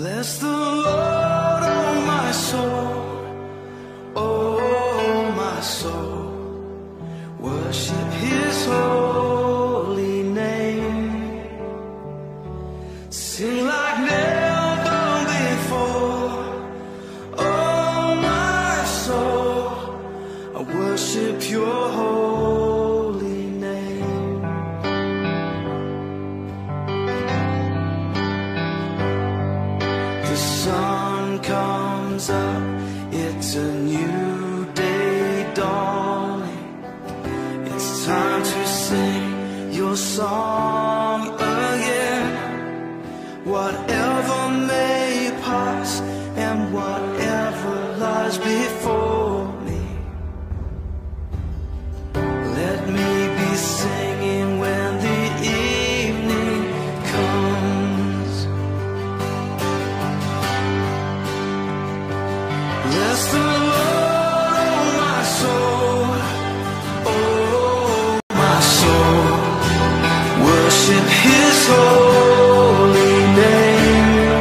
Bless the Lord, oh my soul, oh my soul. Worship His holy name. Sing like never before, oh my soul. I worship Your holy name. The sun comes up, it's a new day dawning. It's time to sing Your song again. Whatever may pass and whatever lies before me, let me be singing when the evening comes. Bless the Lord, oh my soul, oh my soul. Worship His holy name.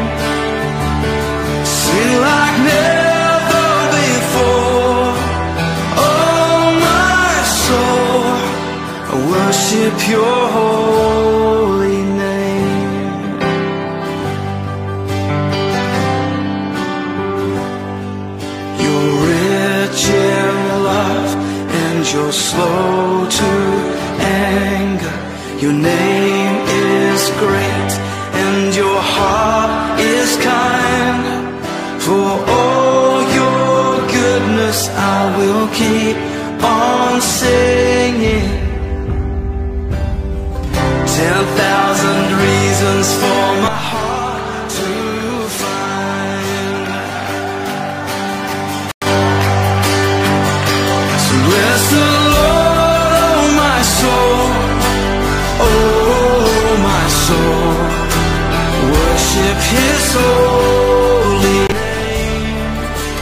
Sing like never before, oh my soul. I worship Your holy name. You're rich in love and You're slow to anger. Your name is great and Your heart is kind. For all Your goodness I will keep on singing. 10,000 reasons for my heart to find. So bless the Lord, oh my soul, oh my soul. Worship His holy name.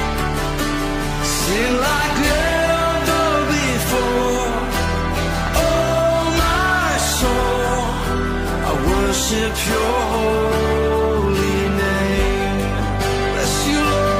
Sing like never before, oh my soul. I worship Your holy name. Bless You, Lord.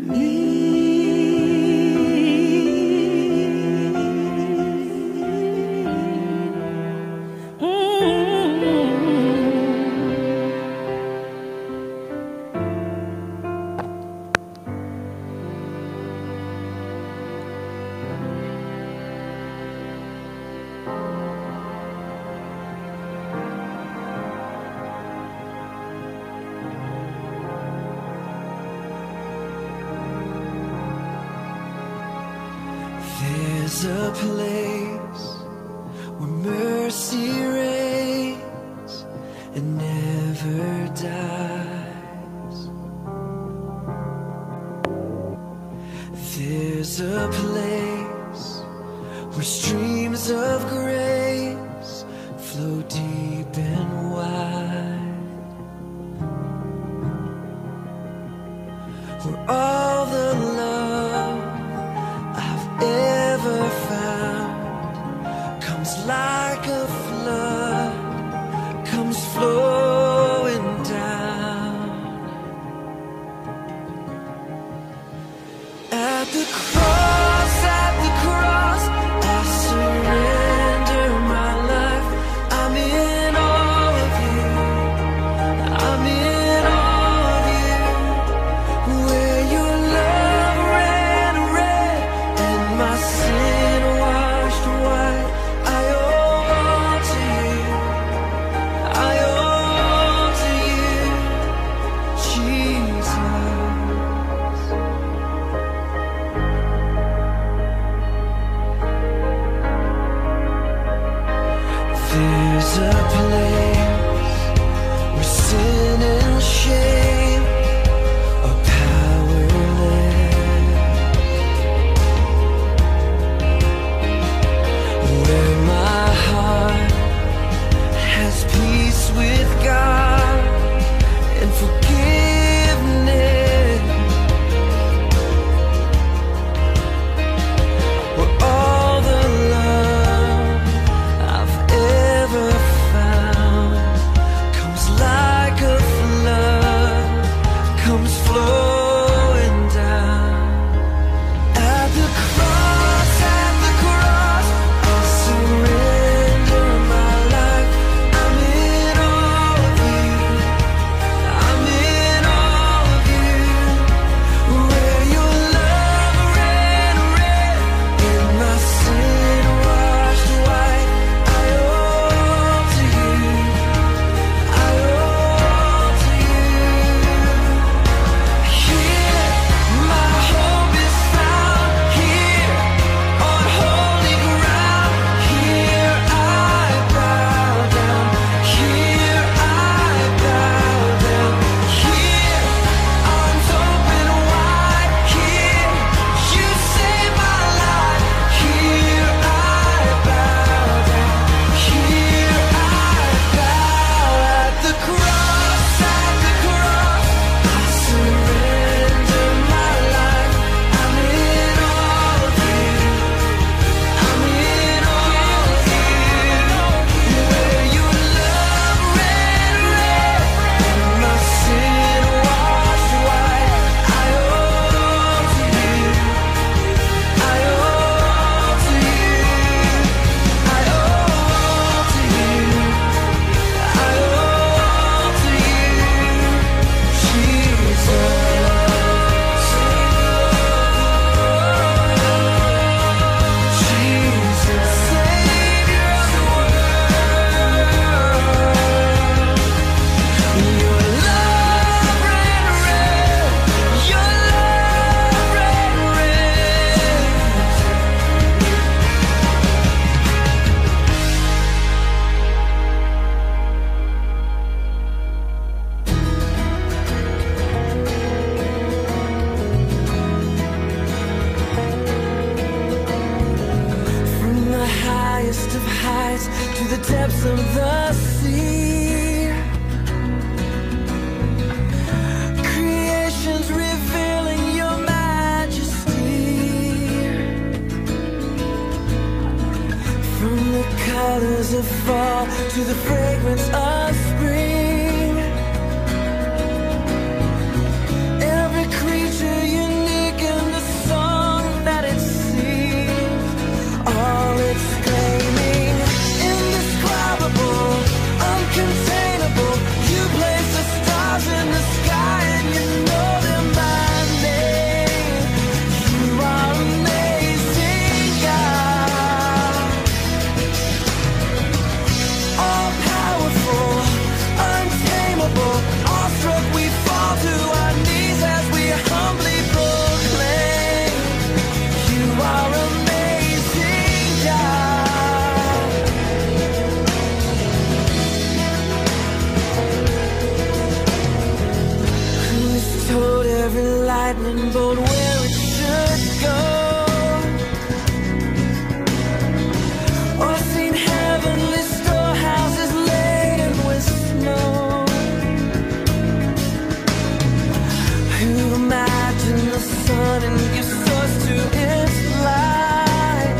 There's a place where mercy reigns and never dies. There's a place where streams of grace flow deep and wide, where all the love I've ever found comes like a flood, comes flowing down. At the cross, I surrender my life. I'm in all of you, I'm in all of you. Where your love ran red and my sin washed white, I owe all to you, I owe all to you, Jesus. There's a place where sin and shame are powerless, where my heart has peace with God and forgiveness, where all the love I've ever found comes like a flood, comes flowing down. At the cross, I surrender my life. I'm in all of you, I'm in all of you. Where your love ran red and my sin washed white, I owe all to you, I owe all to you. Here my hope is found, here on holy ground. Here I bow down, here I bow down. Here arms open wide, here you save my life. Here I bow down, here I bow. At the cross, I surrender my life. I'm in all of you, I'm in all of you. Where your love ran red and my sin washed white, I owe all to you, I owe all to you, I owe all to you, I owe all to you, Jesus. Jesus, Savior of the world. Your love ran red, your love ran red. From the highest of heights to the depths of the sea, creation's revealing your majesty. From the colors of fall to the fragrance of spring, every creature unique lightning bolt where it should go. Or seen heavenly storehouses laden with snow. Who imagined the sun and gives source to its light,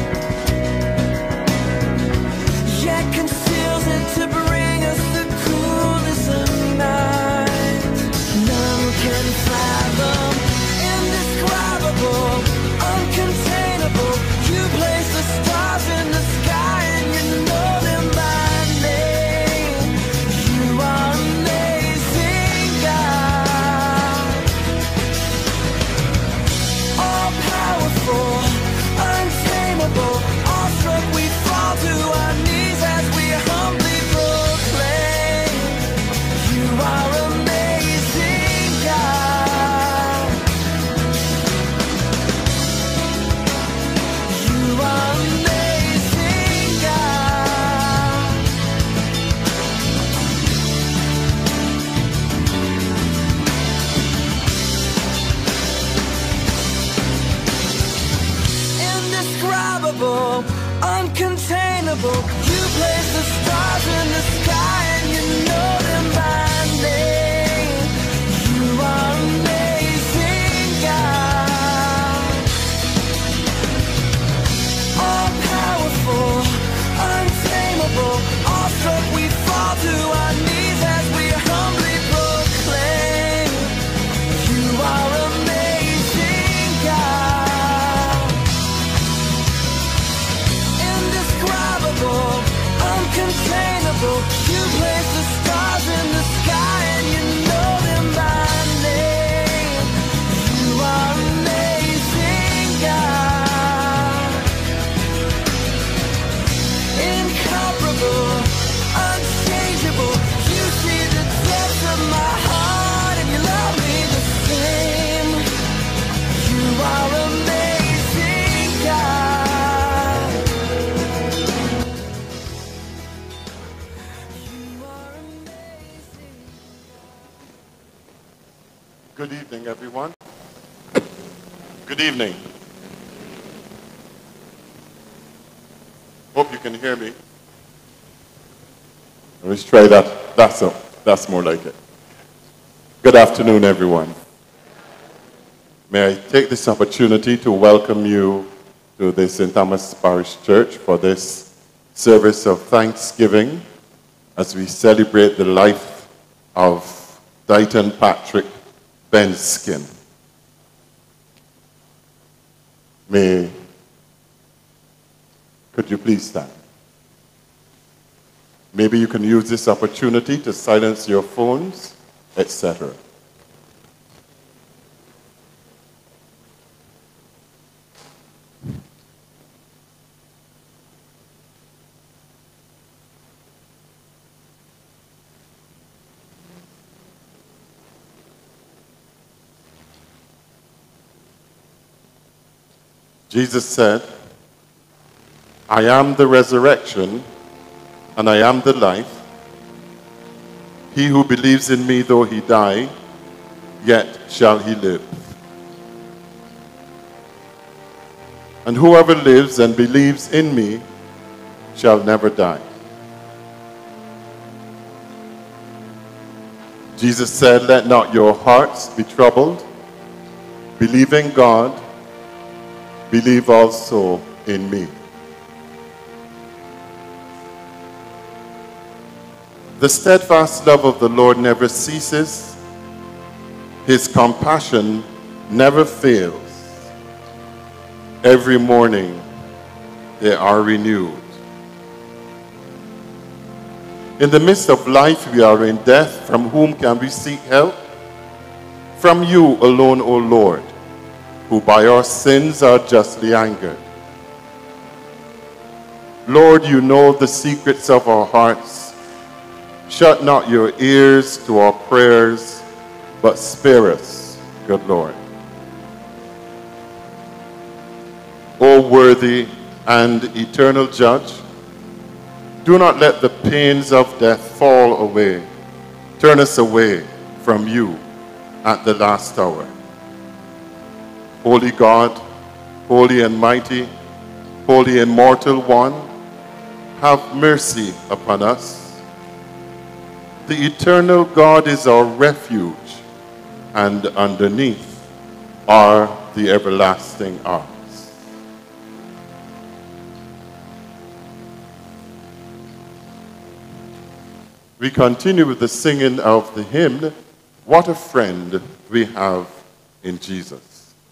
yet conceals it to bring us the coolness of night. None can fathom, indescribable, uncontainable. You place the stars in the sky and you know them by name. You are amazing, God. All powerful, untamable, awestruck we fall to our knees as we humbly proclaim. You are amazing, God. You are amazing, God. Indescribable, uncontainable. You place the stars in the sky and you know them by name. You are amazing, God. All powerful, untamable, awestruck we fall to our knees as we humbly proclaim. You are amazing, God. Indescribable, uncontainable. You place the stars in the sky and you know them by name. You are amazing, God. Incomparable, unchangeable. You see the depths of my heart and you love me the same. You are amazing, God. You are amazing. Good evening, everyone. Good evening. Hope you can hear me. Let's try that. That's more like it. Good afternoon, everyone. May I take this opportunity to welcome you to the St. Thomas Parish Church for this service of thanksgiving as we celebrate the life of Deighton Patrick Benskin. Could you please stand? Maybe you can use this opportunity to silence your phones, etc. Jesus said, I am the resurrection and I am the life. He who believes in me, though he die, yet shall he live. And whoever lives and believes in me shall never die. Jesus said, let not your hearts be troubled. Believe in God. Believe also in me. The steadfast love of the Lord never ceases. His compassion never fails. Every morning they are renewed. In the midst of life we are in death. From whom can we seek help? From you alone, O Lord, who by our sins are justly angered. Lord, you know the secrets of our hearts. Shut not your ears to our prayers, but spare us, good Lord. O worthy and eternal Judge, do not let the pains of death fall away. Turn us away from you at the last hour. Holy God, holy and mighty, holy and immortal one, have mercy upon us. The eternal God is our refuge, and underneath are the everlasting arms. We continue with the singing of the hymn, What a Friend We Have in Jesus.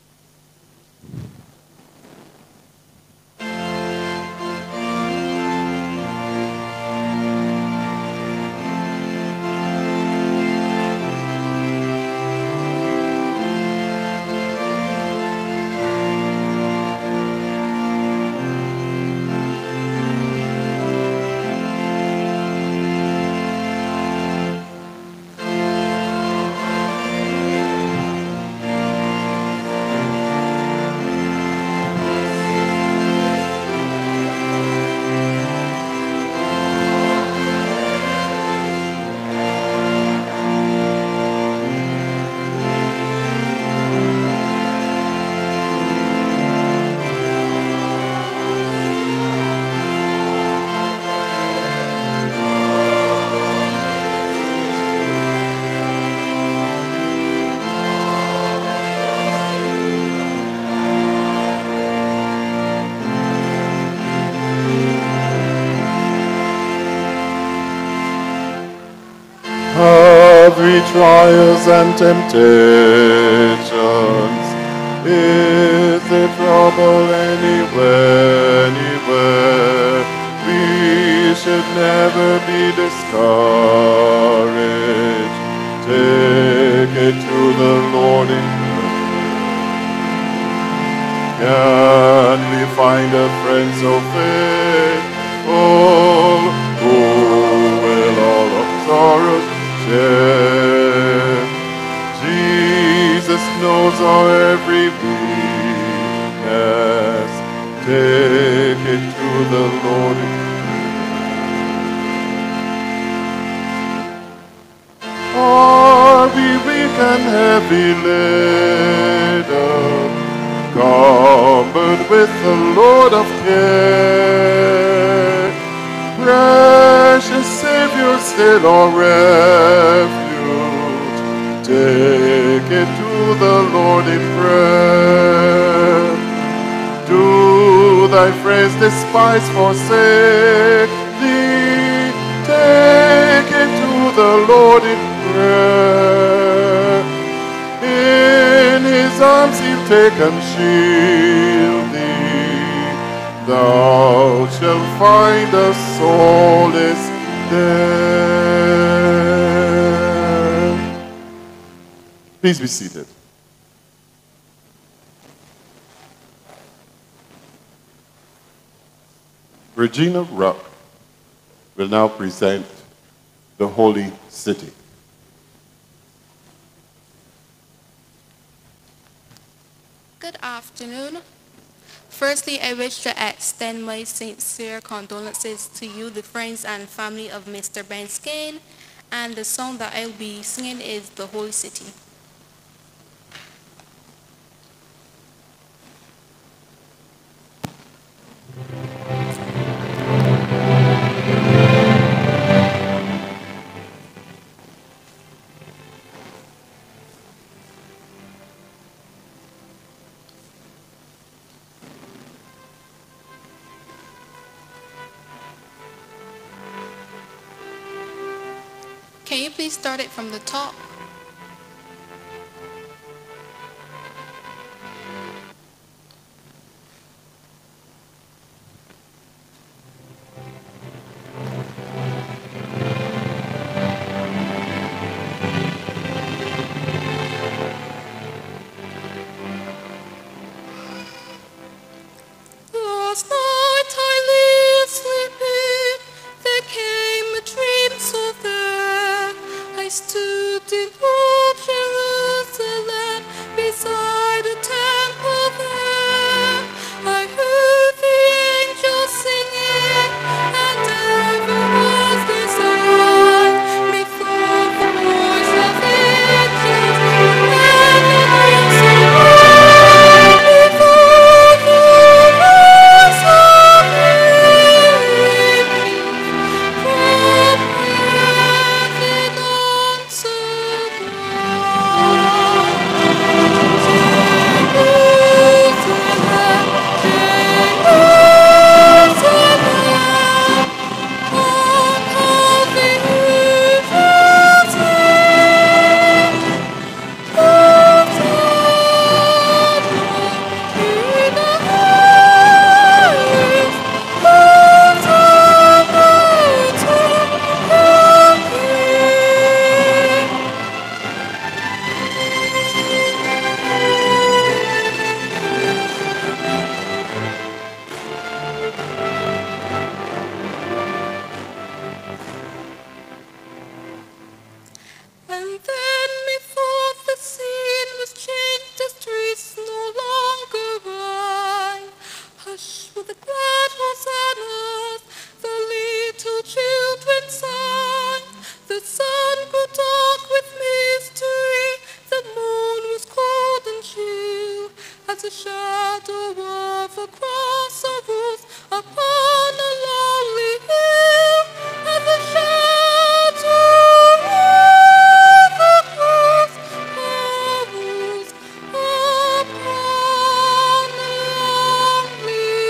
Every trials and temptations, is there trouble anywhere? We should never be discouraged. Take it to the Lord in prayer. Can we find a friend so faithful, who will all our sorrows share? Jesus knows our every weakness. Take it to the Lord in prayer. Are we weak and heavy laden, cumbered with the load of care? Precious Savior, still our refuge. Take it to the Lord in prayer. Do thy friends despise, forsake thee? Take it to the Lord in prayer. In his arms he'll take and shield thee. Thou shalt find a solace there. Please be seated. Regina Ruck will now present the Holy City. Good afternoon. Firstly, I wish to extend my sincere condolences to you, the friends and family of Mr. Benskin, and the song that I'll be singing is The Holy City. Can you please start it from the top? Last night I lay sleeping, there came a dream so fair. I stood in as a shadow of a cross of rules upon a lonely hill, as a shadow of a cross of rules upon a lonely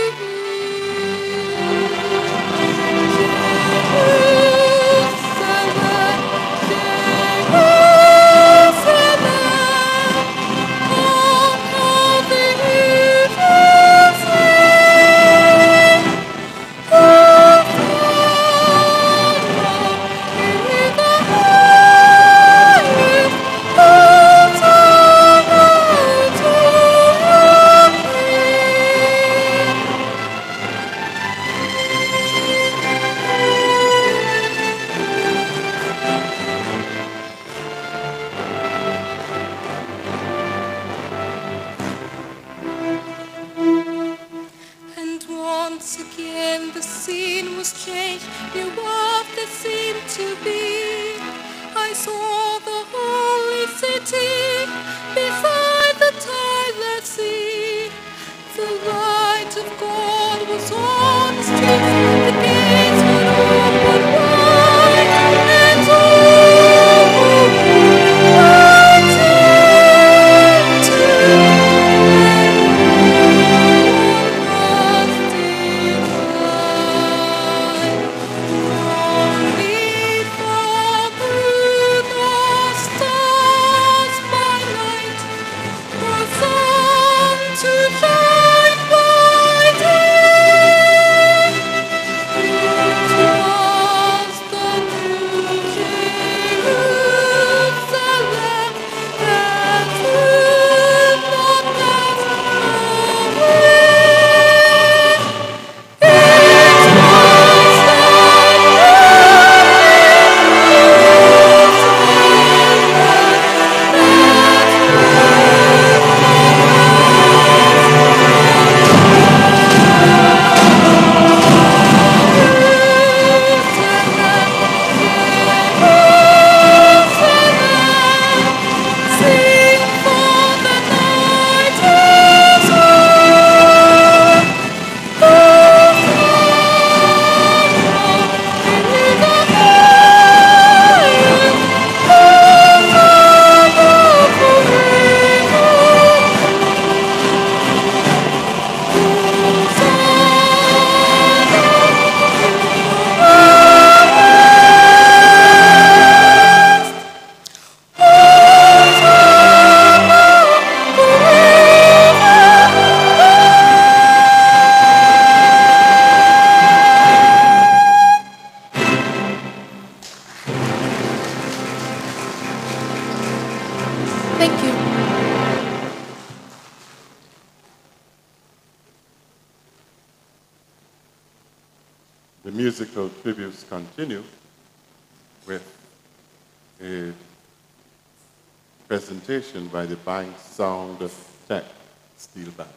And once again the scene was changed, new what it seemed to be. I saw the holy city beside the tideless sea. The light of God was on the streets, the gates were open wide, and all were waiting to Thank you. The musical tributes continue with a presentation by the Bank Sound Tech Steel Band.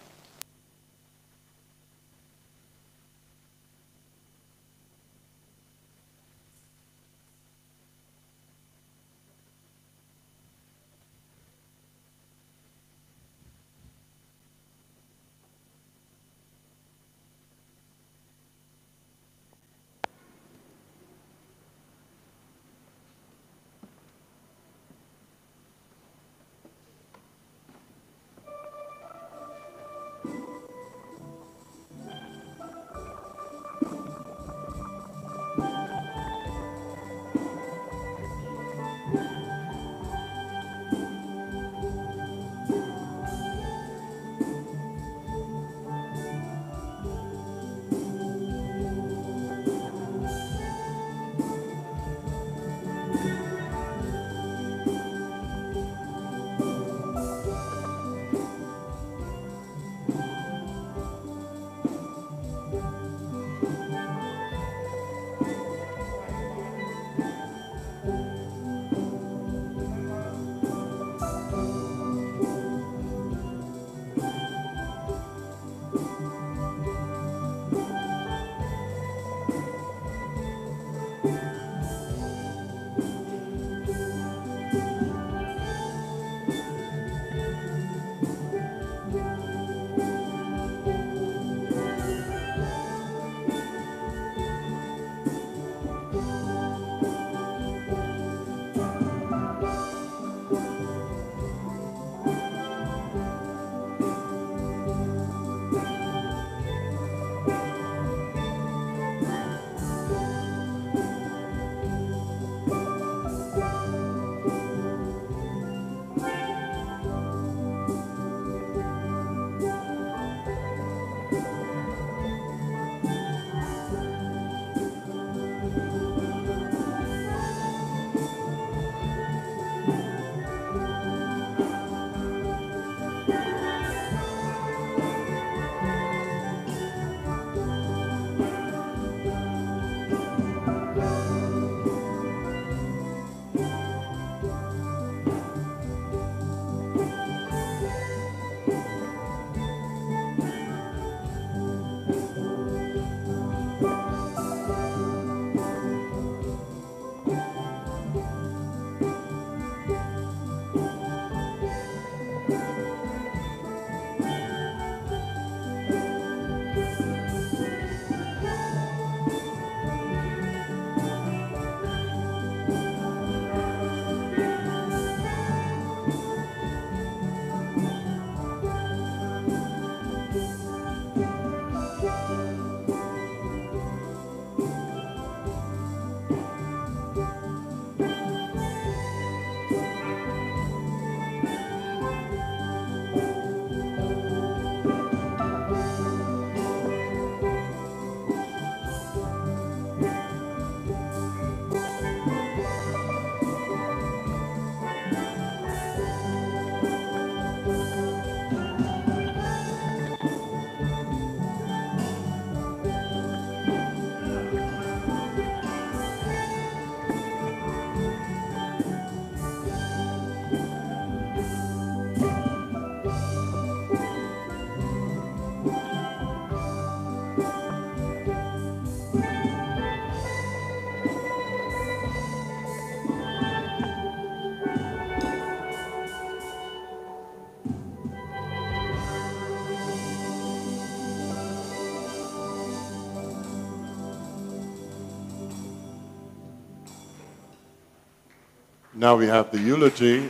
Now we have the eulogy.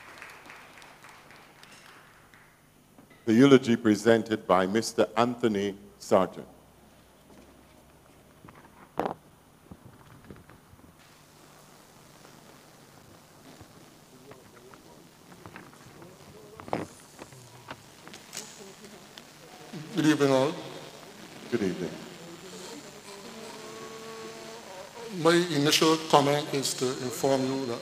The eulogy presented by Mr. Anthony Sargent. Good evening, all. Good evening. My initial comment is to inform you that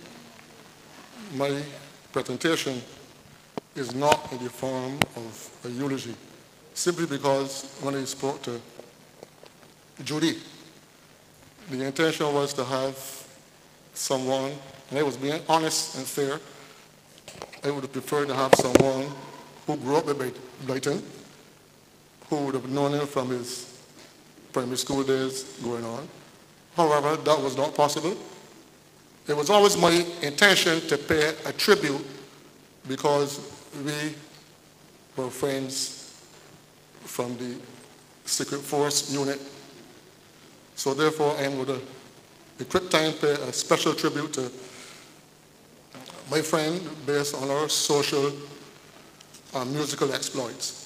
my presentation is not in the form of a eulogy, simply because when I spoke to Judy, the intention was to have someone, and I was being honest and fair, I would have preferred to have someone who grew up in Deighton, who would have known him from his primary school days going on. However, that was not possible. It was always my intention to pay a tribute because we were friends from the Secret Force unit. So therefore, I am going to, in quick time, pay a special tribute to my friend based on our social and musical exploits.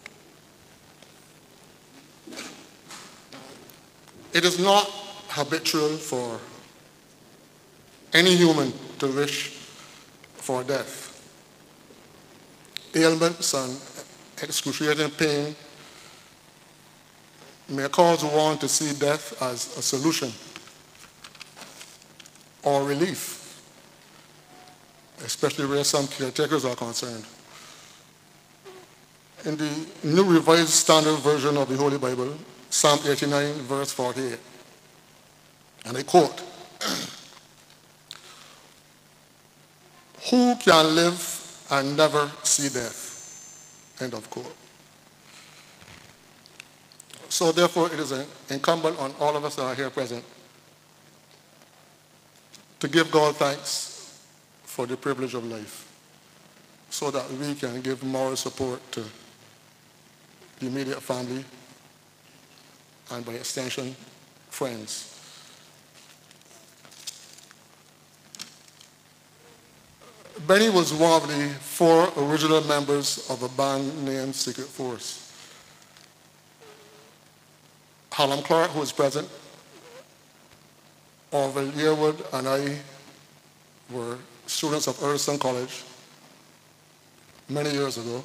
It is not habitual for any human to wish for death. Ailments and excruciating pain may cause one to see death as a solution or relief, especially where some caretakers are concerned. In the New Revised Standard Version of the Holy Bible, Psalm 89, verse 48, and I quote, "Who can live and never see death?" End of quote. So therefore, it is incumbent on all of us that are here present to give God thanks for the privilege of life so that we can give moral support to the immediate family and by extension, friends. Benny was one of the 4 original members of a band named Secret Force. Hallam Clark, who is present, Orville Yearwood, and I were students of Earlston College many years ago.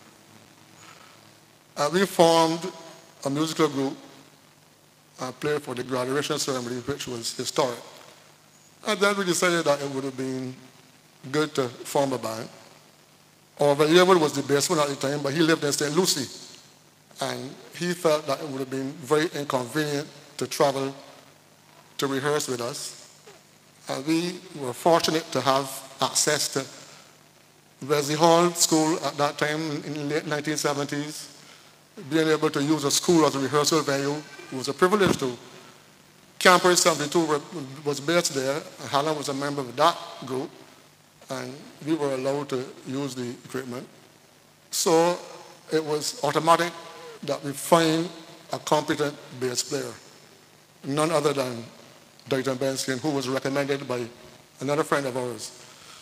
And we formed a musical group and played for the graduation ceremony, which was historic. And then we decided that it would have been good to form a band. Orville Yearwood was the bassman at the time, but he lived in St. Lucie. And he felt that it would have been very inconvenient to travel to rehearse with us. And we were fortunate to have access to Wesley Hall School at that time in the late 1970s. Being able to use a school as a rehearsal venue was a privilege to. Campus 72 was based there. Hallam was a member of that group, and we were allowed to use the equipment. So it was automatic that we find a competent bass player, none other than Dr. Benskin, who was recommended by another friend of ours.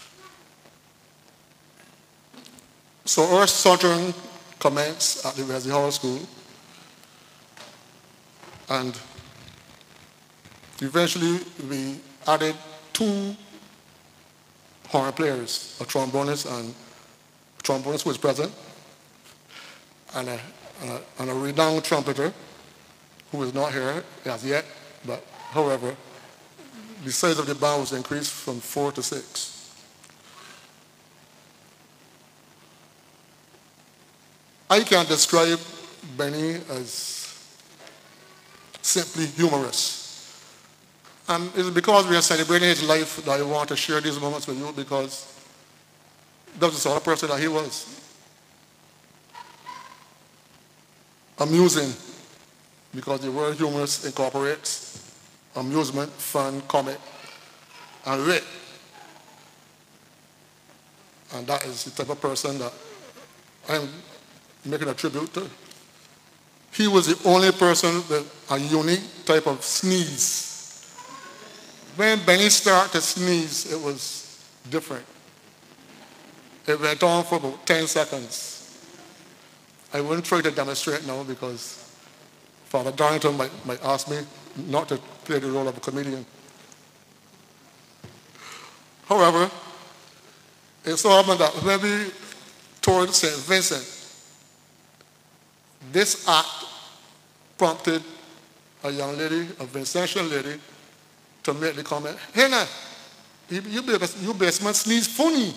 So our sojourn commenced at the Wesley Hall School, and eventually we added 2 horn players, a trombonist who was present, and a renowned trumpeter who is not here as yet, but however, the size of the band was increased from 4 to 6. I can describe Benny as simply humorous. And it's because we are celebrating his life that I want to share these moments with you, because that's the sort of person that he was. Amusing, because the word humorous incorporates amusement, fun, comic, and wit. And that is the type of person that I'm making a tribute to. He was the only person with a unique type of sneeze. when Benny started to sneeze, it was different. It went on for about 10 seconds. I wouldn't try to demonstrate now because Father Darrington might ask me not to play the role of a comedian. However, it so happened that when we toured St. Vincent, this act prompted a young lady, a Vincentian lady, to make the comment, "Hey now, you basement sneeze funny."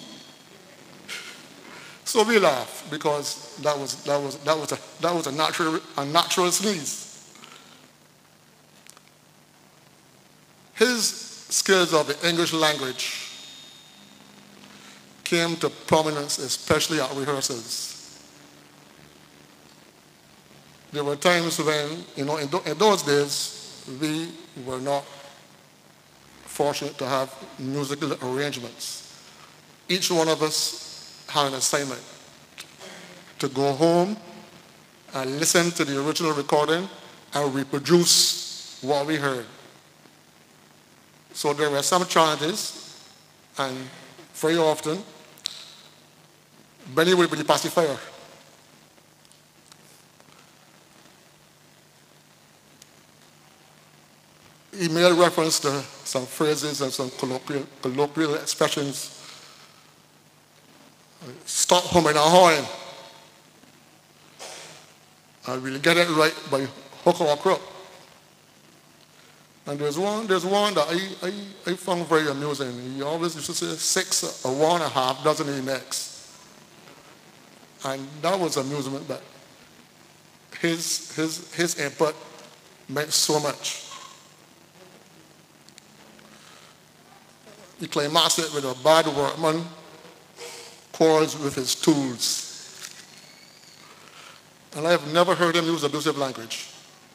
So we laughed because that was a natural sneeze. His skills of the English language came to prominence, especially at rehearsals. There were times when, in those days, we were not fortunate to have musical arrangements. Each one of us had an assignment to go home and listen to the original recording and reproduce what we heard. So there were some challenges, and very often, Benny would be the pacifier. He made reference to some phrases and some colloquial expressions. Stop humming and hawing. And we'll get it right by hook or crook. And there's one that I found very amusing. He always used to say 6 or 1 1/2 dozen in next. And that was amusement, but his input meant so much. He climaxed it with a bad workman quarrels with his tools. And I have never heard him use abusive language.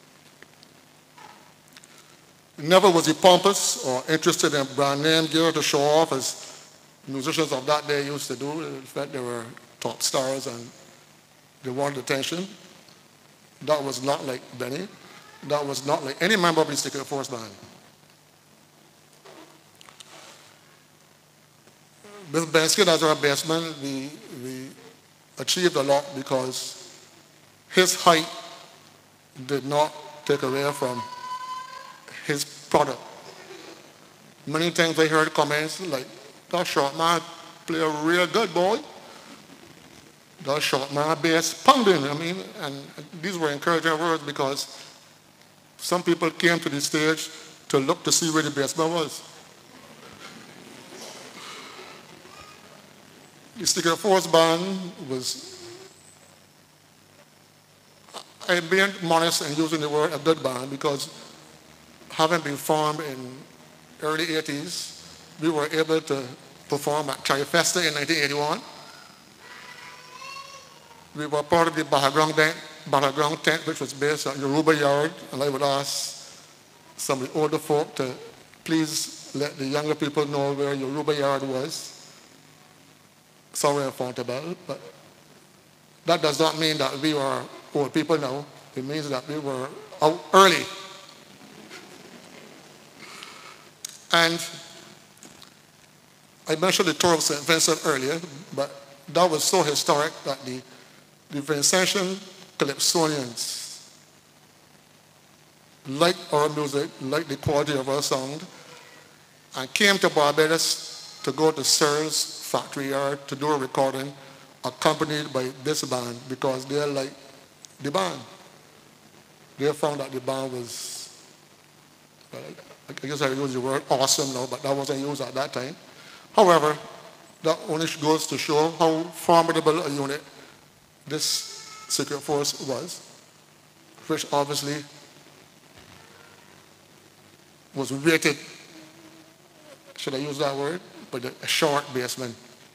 Never was he pompous or interested in brand name gear to show off as musicians of that day used to do. In fact, they were top stars and they wanted attention. That was not like Benny. That was not like any member of the Secret Force band. With Benskin as our bassman, we achieved a lot because his height did not take away from his product. Many times I heard comments like, "That short man play a real good, boy. That short man bass pounding." And these were encouraging words because some people came to the stage to look to see where the bassman was. The Secret Force band was, I'm being modest and using the word a good band because having been formed in early 80s, we were able to perform at Trifesta in 1981. We were part of the Battleground tent, which was based at Yoruba Yard, and I would ask some of the older folk to please let the younger people know where Yoruba Yard was. Somewhere in Fontebelle, but that does not mean that we were old people now. It means that we were out early. And I mentioned the tour of St. Vincent earlier, but that was so historic that the Vincentian Calypsonians liked our music, liked the quality of our sound, and came to Barbados to go to Searles Factory Yard to do a recording accompanied by this band because they liked the band. They found that the band was, I guess I use the word awesome now, but that wasn't used at that time. However, that only goes to show how formidable a unit this Secret Force was, which obviously was rated, should I use that word? But a short bassman.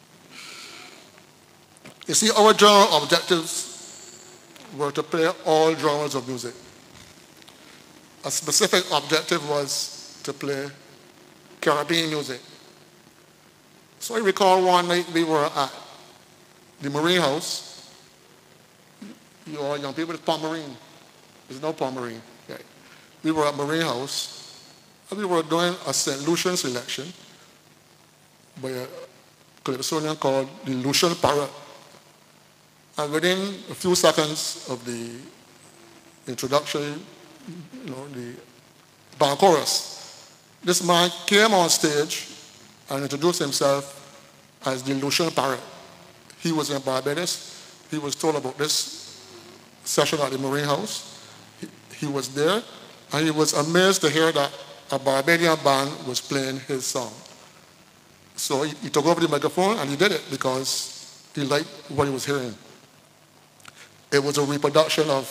You see, our general objectives were to play all genres of music. A specific objective was to play Caribbean music. So I recall one night we were at the Marine House. You all young people, it's Palm Marine. There's no Palm Marine. Okay. We were at Marine House, we were doing a St. Lucian selection by a calypsonian called the Lucian Parrot. And within a few seconds of the introduction, the band chorus, this man came on stage and introduced himself as the Lucian Parrot. He was in Barbados. He was told about this session at the Marine House. He was there, and he was amazed to hear that a Barbadian band was playing his song. So he took over the microphone, and he did it because he liked what he was hearing. It was a reproduction of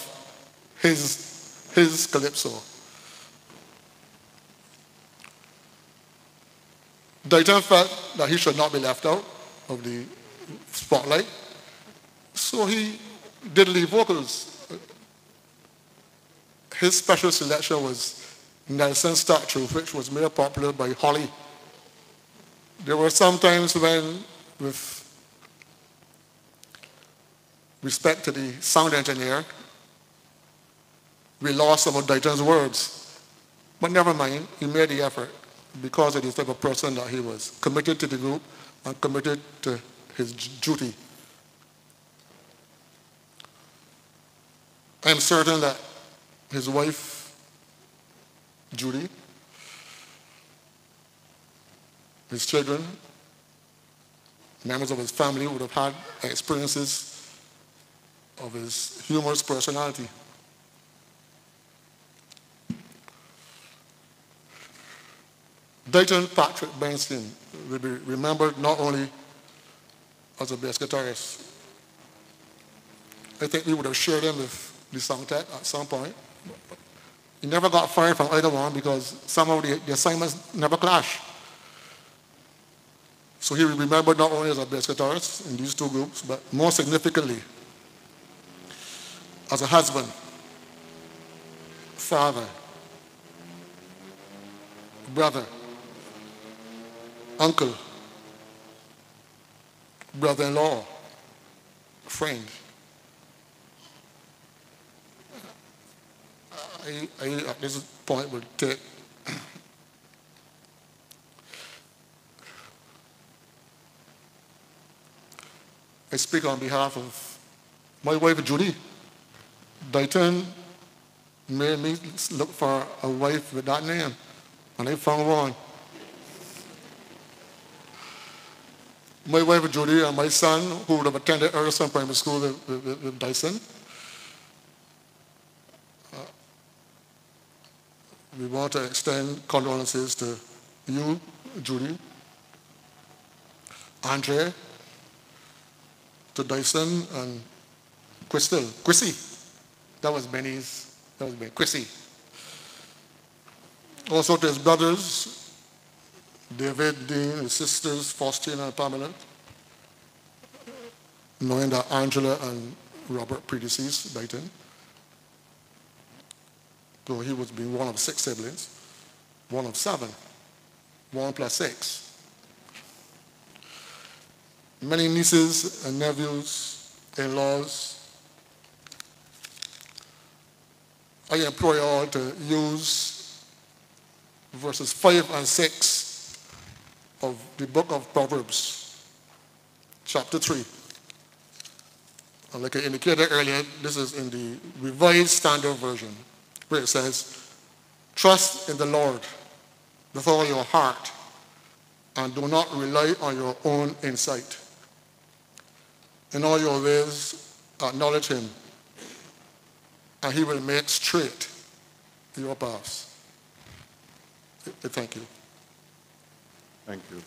his calypso. Deighton felt that he should not be left out of the spotlight, so he did lead vocals. His special selection was Nelson's Statue, which was made popular by Holly. There were some times when, with respect to the sound engineer, we lost some of Deighton's words. But never mind, he made the effort because of the type of person that he was, committed to the group and committed to his duty. I am certain that his wife, Judy, his children, members of his family would have had experiences of his humorous personality. Deighton Patrick Benskin will be remembered not only as a bass guitarist. I think we would have shared him with the song tech at some point. He never got fired from either one because some of the assignments never clash. So he will be remembered not only as a bass guitarist in these two groups, but more significantly, as a husband, father, brother, uncle, brother-in-law, friend. I at this point will take I speak on behalf of my wife Judy. Deighton made me look for a wife with that name, and I found one. My wife Judy and my son, who would have attended Earlson Primary School with Dyson, we want to extend condolences to you, Judy, Andre, to Dyson, and Chrissy. That was Benny's, Chrissy. Also to his brothers, David, Dean, his sisters, Faustina and Pamela, knowing that Angela and Robert predeceased Deighton. So he was being one of 6 siblings, one of 7, 1 plus 6. Many nieces and nephews, in-laws. I implore you all to use verses 5 and 6 of the book of Proverbs, chapter 3. And like I indicated earlier, this is in the Revised Standard Version, where it says, "Trust in the Lord with all your heart, and do not rely on your own insight. In all your ways, acknowledge him, and he will make straight your paths." Thank you. Thank you.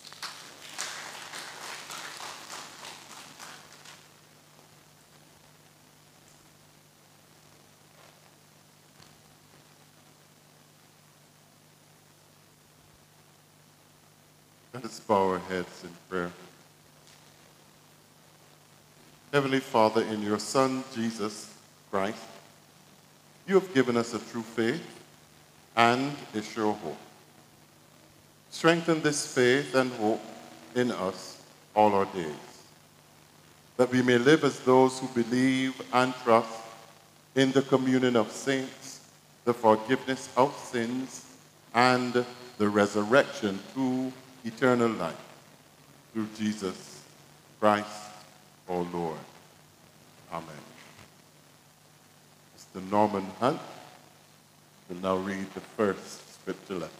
Let us bow our heads in prayer. Heavenly Father, in your Son, Jesus Christ, you have given us a true faith and a sure hope. Strengthen this faith and hope in us all our days, that we may live as those who believe and trust in the communion of saints, the forgiveness of sins, and the resurrection to eternal life through Jesus Christ, our Lord. Amen. Mr. Norman Hunt will now read the first scripture lesson.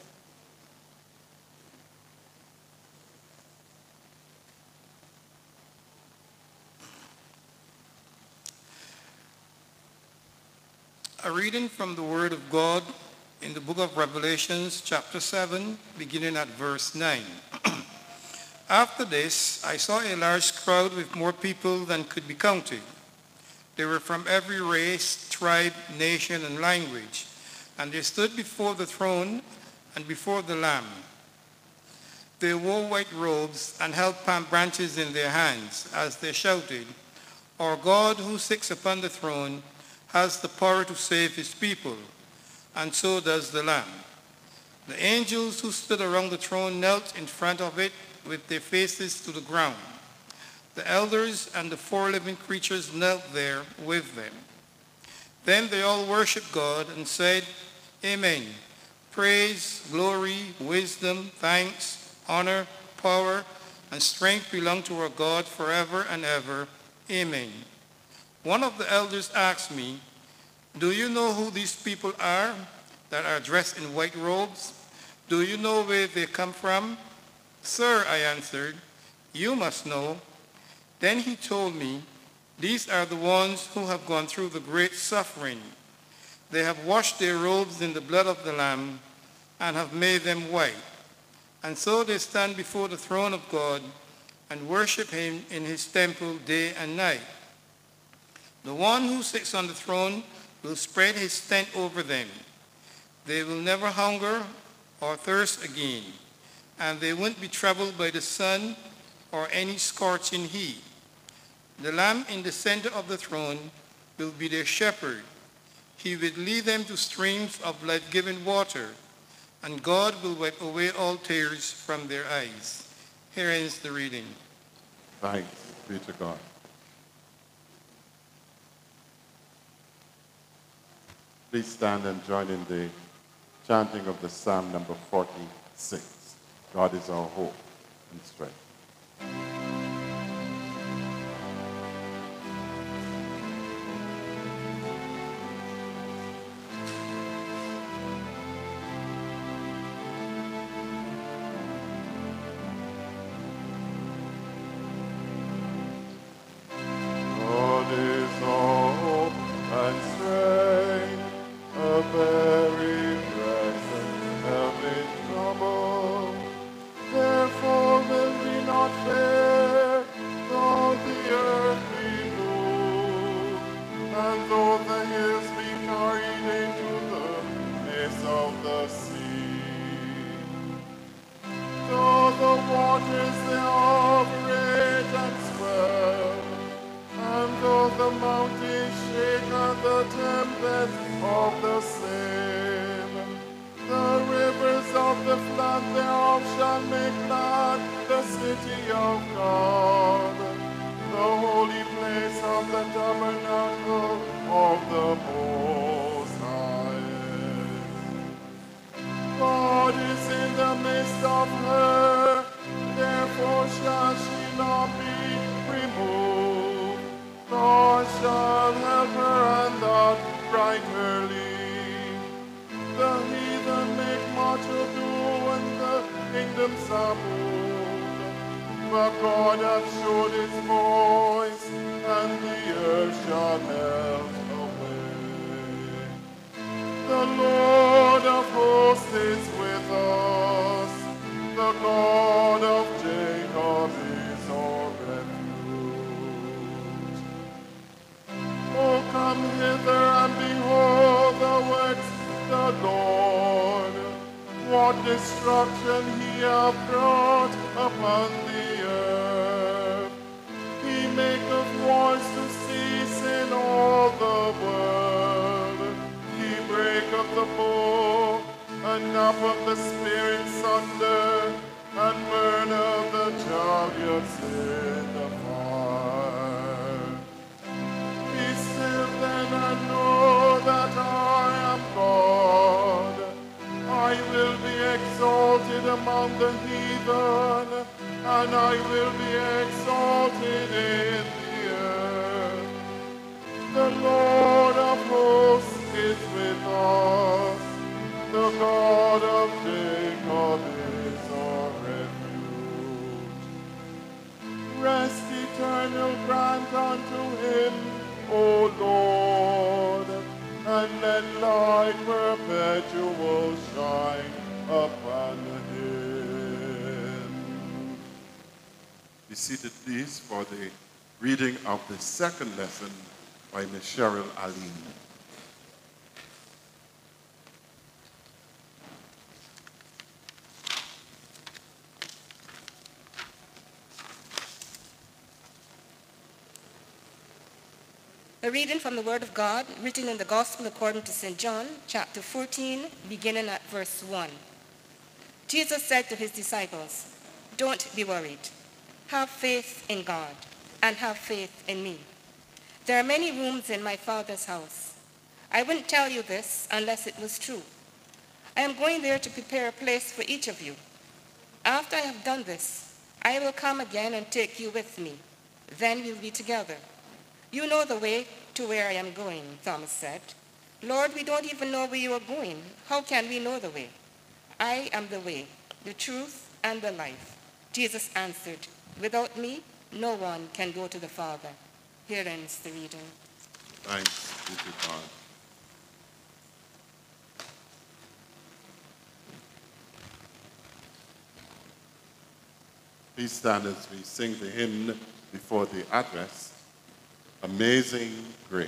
A reading from the Word of God in the book of Revelations, chapter 7, beginning at verse 9. After this, I saw a large crowd with more people than could be counted. They were from every race, tribe, nation, and language, and they stood before the throne and before the Lamb. They wore white robes and held palm branches in their hands as they shouted, "Our God who sits upon the throne has the power to save his people, and so does the Lamb." The angels who stood around the throne knelt in front of it with their faces to the ground. The elders and the 4 living creatures knelt there with them. Then they all worshiped God and said, "Amen. Praise, glory, wisdom, thanks, honor, power, and strength belong to our God forever and ever. Amen." One of the elders asked me, "Do you know who these people are that are dressed in white robes? Do you know where they come from?" "Sir," I answered, "you must know." Then he told me, "These are the ones who have gone through the great suffering. They have washed their robes in the blood of the Lamb and have made them white. And so they stand before the throne of God and worship him in his temple day and night. The one who sits on the throne will spread his tent over them. They will never hunger or thirst again, and they won't be troubled by the sun or any scorching heat. The Lamb in the center of the throne will be their shepherd. He will lead them to streams of life-giving water, and God will wipe away all tears from their eyes." Here ends the reading. Thanks be to God. Please stand and join in the chanting of the Psalm number 46. God is our hope and strength. God is our hope and strength, a very present help in trouble. Therefore will we not fear, though the earth be moved, and though the hills be carried into the midst of the sea. Though the waters thereof rage and swell, and though the mountains shake at the tempest of the same, the rivers of the flood thereof shall make glad the city of God, the holy place of the tabernacle of the Most High. God is in the midst of her, therefore shall she not be removed. God shall help her and not right her lead. The heathen make much ado when the kingdoms are moved. But God hath showed his voice, and the earth shall melt away. The Lord of hosts is with us. The God of Jacob is our refuge. Oh, come hither and behold the works of the Lord. What destruction he hath brought upon the earth. He maketh wars to cease in all the world. He breaketh the bow and knocketh the spear in sunder, and burneth the chariots in the fire. Be still then and know that I am God. I will be High will be exalted in the earth. The Lord of hosts is with us. The God of Jacob is our refuge. Rest eternal grant unto him, O Lord, and let light perpetual shine upon him. Be seated, please, for the reading of the second lesson by Miss Cheryl Aline. A reading from the Word of God, written in the Gospel according to St. John, chapter 14, beginning at verse 1. Jesus said to his disciples, "Don't be worried. Have faith in God and have faith in me. There are many rooms in my Father's house. I wouldn't tell you this unless it was true. I am going there to prepare a place for each of you. After I have done this, I will come again and take you with me. Then we'll be together. You know the way to where I am going," Thomas said. "Lord, we don't even know where you are going. How can we know the way?" "I am the way, the truth, and the life," Jesus answered. "Without me, no one can go to the Father." Here ends the reading. Thanks be to God. Please stand as we sing the hymn before the address, Amazing Grace.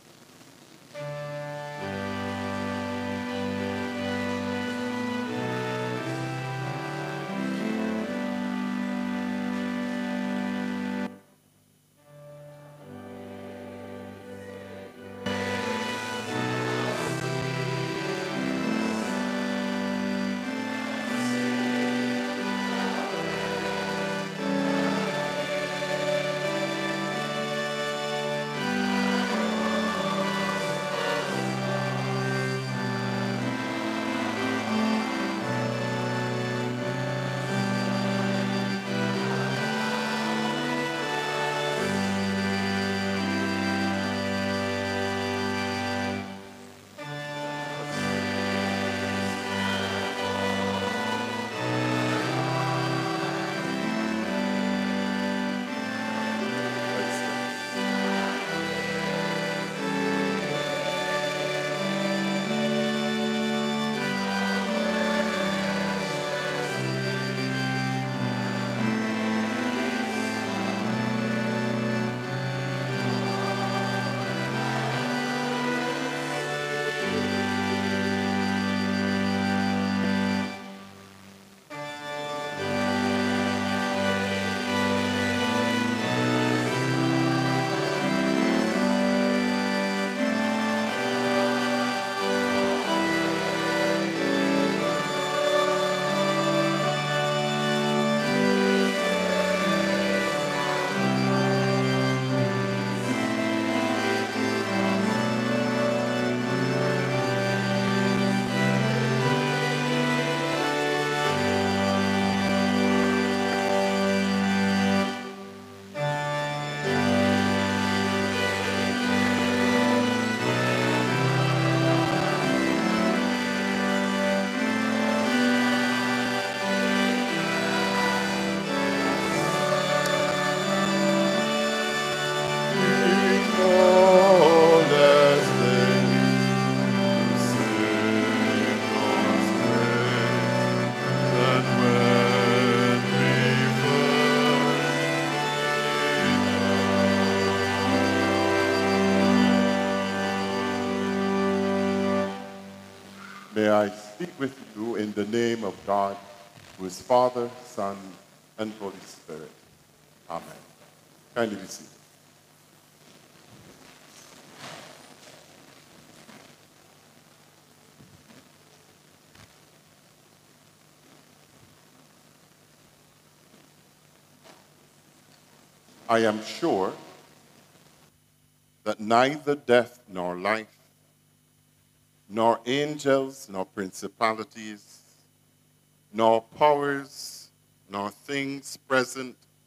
May I speak with you in the name of God, who is Father, Son, and Holy Spirit. Amen. Kindly be seated. I am sure that neither death nor life, nor angels, nor principalities, nor powers, nor things present,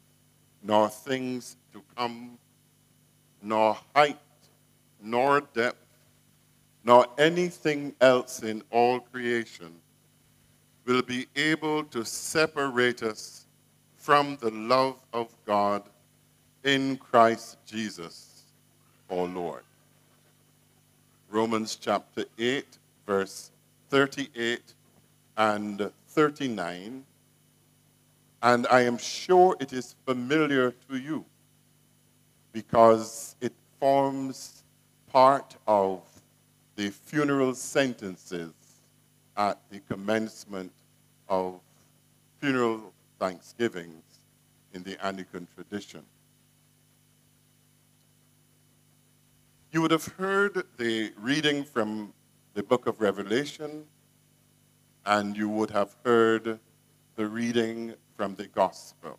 nor things to come, nor height, nor depth, nor anything else in all creation will be able to separate us from the love of God in Christ Jesus, our Lord. Romans chapter 8, verse 38 and 39. And I am sure it is familiar to you because it forms part of the funeral sentences at the commencement of funeral thanksgivings in the Anglican tradition. You would have heard the reading from the book of Revelation, and you would have heard the reading from the gospel.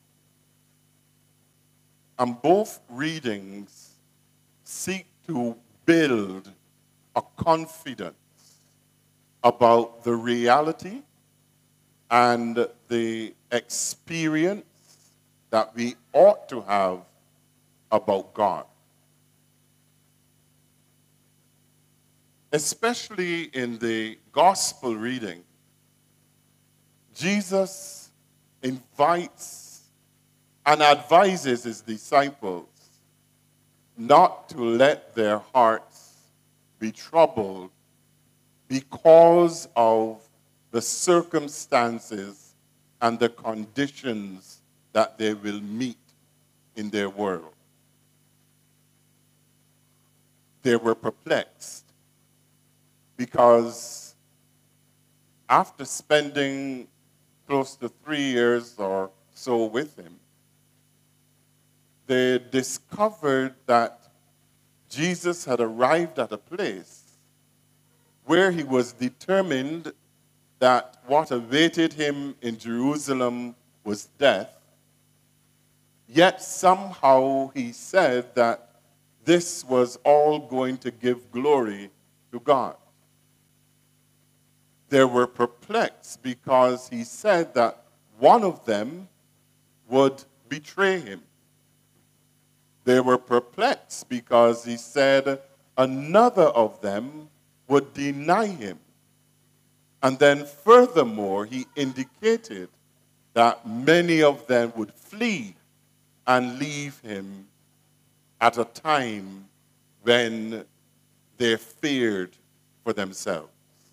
And both readings seek to build a confidence about the reality and the experience that we ought to have about God. Especially in the gospel reading, Jesus invites and advises his disciples not to let their hearts be troubled because of the circumstances and the conditions that they will meet in their world. They were perplexed because after spending close to 3 years or so with him, they discovered that Jesus had arrived at a place where he was determined that what awaited him in Jerusalem was death, yet somehow he said that this was all going to give glory to God. They were perplexed because he said that one of them would betray him. They were perplexed because he said another of them would deny him. And then furthermore, he indicated that many of them would flee and leave him at a time when they feared for themselves.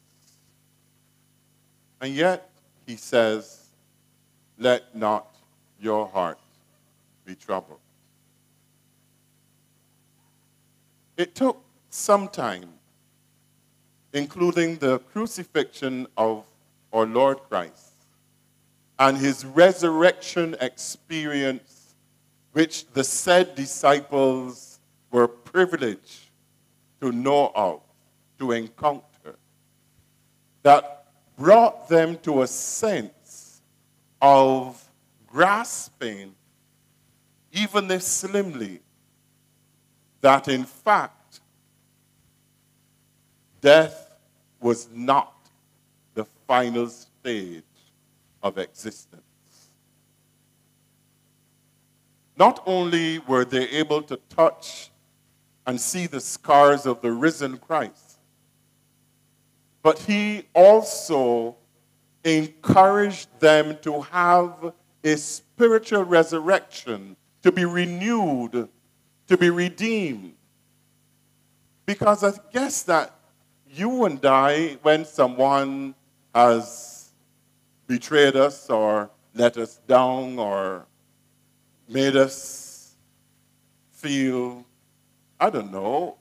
And yet, he says, let not your heart be troubled. It took some time, including the crucifixion of our Lord Christ and his resurrection experience, which the said disciples were privileged to know of, to encounter, that brought them to a sense of grasping, even if slimly, that in fact, death was not the final stage of existence. Not only were they able to touch and see the scars of the risen Christ, but he also encouraged them to have a spiritual resurrection, to be renewed, to be redeemed. Because I guess that you and I, when someone has betrayed us or let us down or made us feel, I don't know,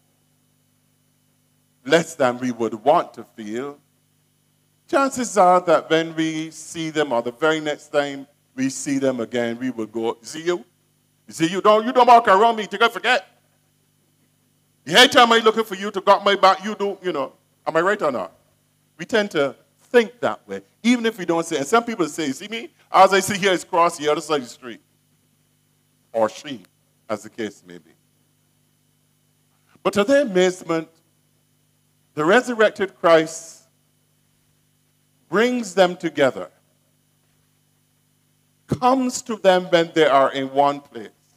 less than we would want to feel, chances are that when we see them or the very next time we see them again, we will go, see you? You see, you don't walk around me, take I forget. Every time I'm looking for you to got my back, you do, you know. Am I right or not? We tend to think that way, even if we don't say it. And some people say, you see me? As I see here, it's across the other side of the street. Or she, as the case may be. But to their amazement, the resurrected Christ brings them together, comes to them when they are in one place,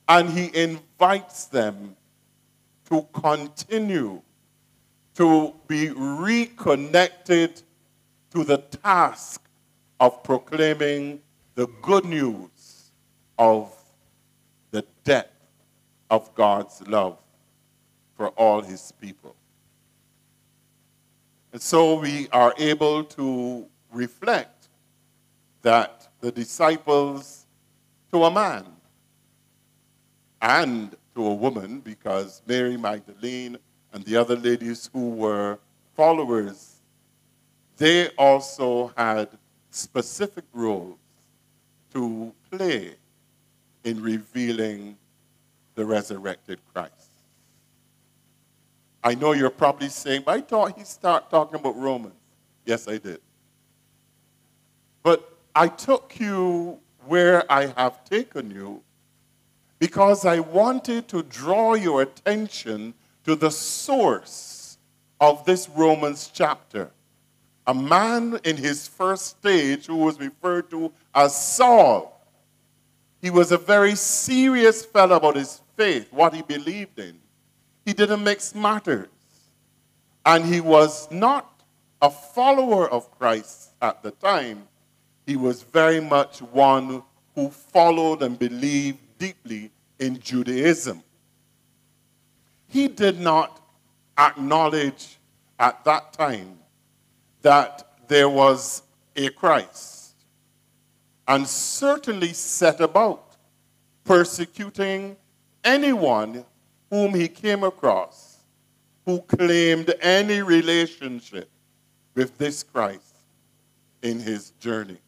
And he invites them to continue to be reconnected to the task of proclaiming the good news of the depth of God's love for all his people. And so we are able to reflect that the disciples, to a man and to a woman, because Mary Magdalene and the other ladies who were followers, they also had specific roles to play in revealing the resurrected Christ. I know you're probably saying, I thought he started talking about Romans. Yes, I did. But I took you where I have taken you because I wanted to draw your attention to the source of this Romans chapter. A man in his first stage who was referred to as Saul. He was a very serious fellow about his faith, what he believed in. He didn't mix matters. And he was not a follower of Christ at the time. He was very much one who followed and believed deeply in Judaism. He did not acknowledge at that time that there was a Christ, and certainly set about persecuting anyone whom he came across who claimed any relationship with this Christ in his journey.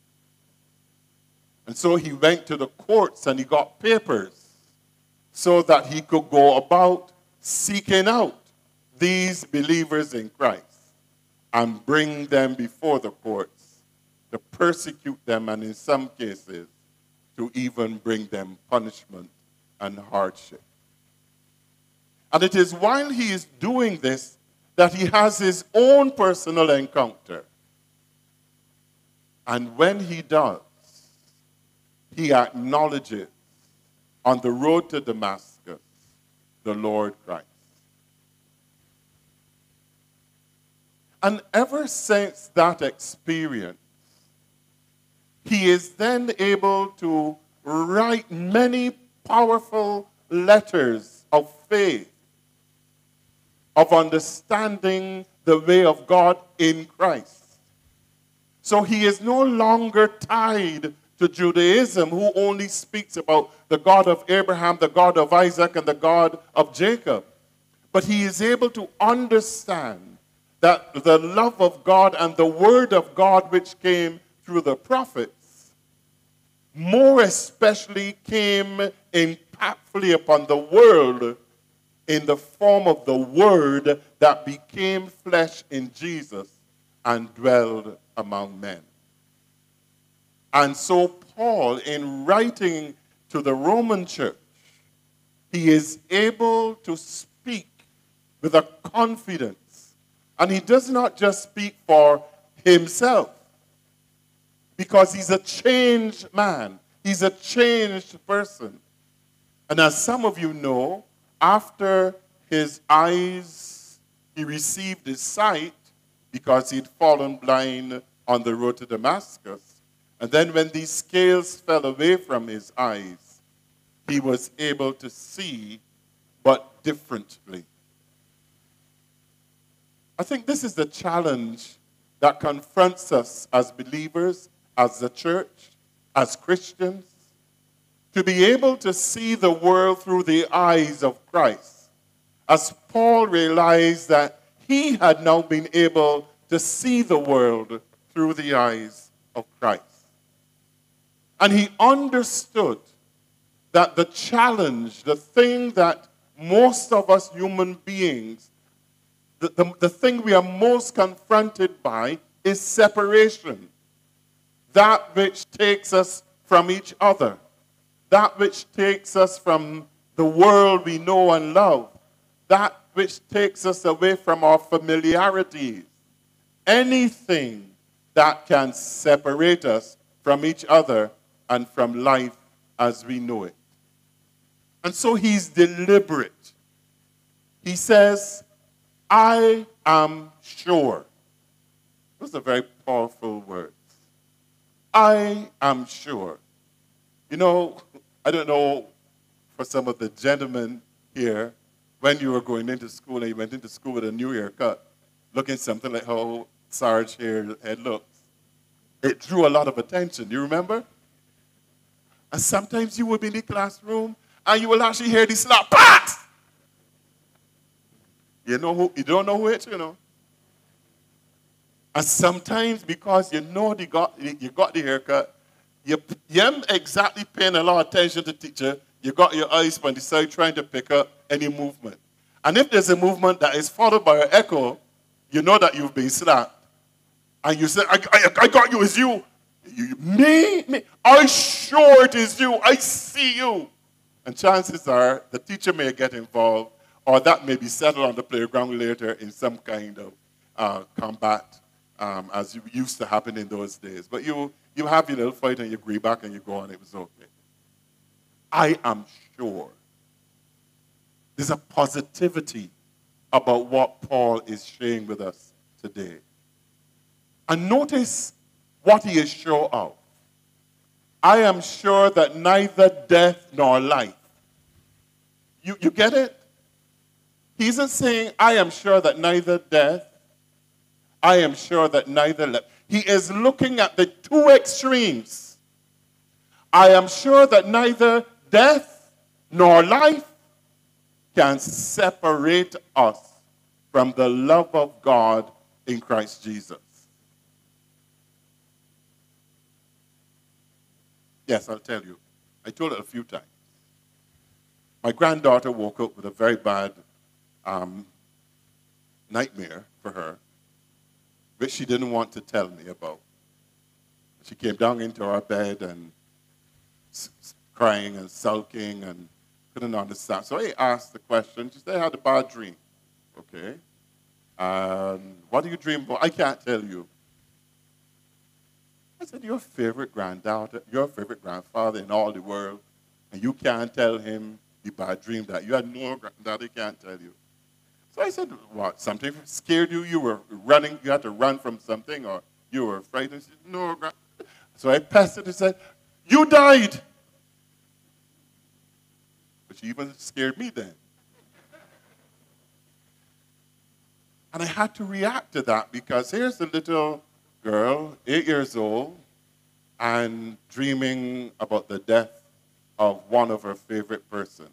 And so he went to the courts and he got papers so that he could go about seeking out these believers in Christ and bring them before the courts to persecute them, and in some cases to even bring them punishment and hardship. And it is while he is doing this that he has his own personal encounter. And when he does, he acknowledges on the road to Damascus the Lord Christ. And ever since that experience, he is then able to write many powerful letters of faith, of understanding the way of God in Christ. So he is no longer tied to Judaism, who only speaks about the God of Abraham, the God of Isaac, and the God of Jacob. But he is able to understand that the love of God and the word of God which came through the prophets, more especially came impactfully upon the world in the form of the word that became flesh in Jesus and dwelled among men. And so Paul, in writing to the Roman church, he is able to speak with a confidence. And he does not just speak for himself, because he's a changed man. He's a changed person. And as some of you know, after his eyes, he received his sight because he'd fallen blind on the road to Damascus. And then when these scales fell away from his eyes, he was able to see, but differently. I think this is the challenge that confronts us as believers, as the church, as Christians, to be able to see the world through the eyes of Christ. As Paul realized that he had now been able to see the world through the eyes of Christ. And he understood that the challenge, the thing that most of us human beings, the thing we are most confronted by is separation. That which takes us from each other. That which takes us from the world we know and love. That which takes us away from our familiarities. Anything that can separate us from each other and from life as we know it. And so he's deliberate. He says, I am sure. Those are very powerful words. I am sure. You know, I don't know for some of the gentlemen here, when you were going into school and you went into school with a new haircut, looking something like how Sarge here head looks. It drew a lot of attention. You remember? And sometimes you would be in the classroom and you will actually hear the slap. Pat! You don't know who it, you know. And sometimes because you know you got the haircut, you ain't exactly paying a lot of attention to the teacher. You got your eyes on the side trying to pick up any movement. And if there's a movement that is followed by an echo, you know that you've been slapped. And you say, I got you, it's you. Me? I sure it is you. I see you. And chances are the teacher may get involved, or that may be settled on the playground later in some kind of combat, as used to happen in those days. But you have your little fight and you agree back and you go on, it was okay. I am sure. There's a positivity about what Paul is sharing with us today. And notice what he is sure of. I am sure that neither death nor life. You get it? He isn't saying, I am sure that neither death, I am sure that neither life. He is looking at the two extremes. I am sure that neither death nor life can separate us from the love of God in Christ Jesus. Yes, I'll tell you. I told it a few times. My granddaughter woke up with a very bad nightmare for her, which she didn't want to tell me about. She came down into our bed and crying and sulking and couldn't understand. So I asked the question. She said, I had a bad dream. Okay. What do you dream about? I can't tell you. I said, your favorite granddaughter, your favorite grandfather in all the world, and you can't tell him the bad dream that you had no granddaughter can't tell you. So I said, what, something scared you? You were running, you had to run from something, or you were frightened? She said, no, so I pestered and said, you died. But she even scared me then. And I had to react to that because here's a little girl, 8 years old, and dreaming about the death of one of her favorite persons.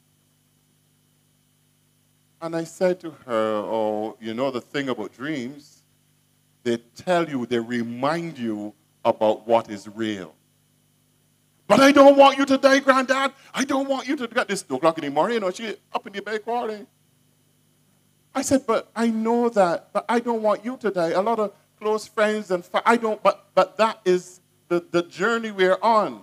And I said to her, oh, you know the thing about dreams, they tell you, they remind you about what is real. But I don't want you to die, Granddad. I don't want you to get this 2 o'clock in the morning. You know, she up in the bed crawling. I said, but I know that, but I don't want you to die. A lot of close friends and I don't, but that is the journey we're on.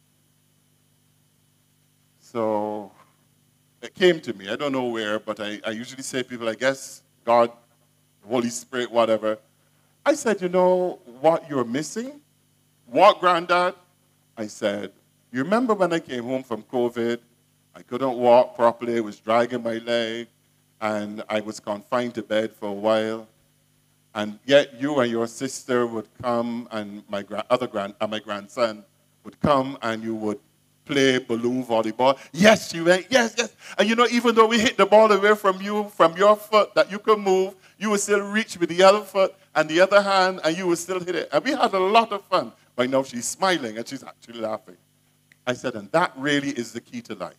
So it came to me. I don't know where, but I usually say to people, I guess God, Holy Spirit, whatever. I said, you know what you're missing? What, Granddad? I said, you remember when I came home from COVID? I couldn't walk properly. I was dragging my leg, and I was confined to bed for a while. And yet you and your sister would come, and my grandson would come, and you would play balloon volleyball. Yes, you went, yes. And you know, even though we hit the ball away from you, from your foot that you could move, you would still reach with the other foot and the other hand, and you would still hit it. And we had a lot of fun. But now she's smiling, and she's actually laughing. I said, and that really is the key to life.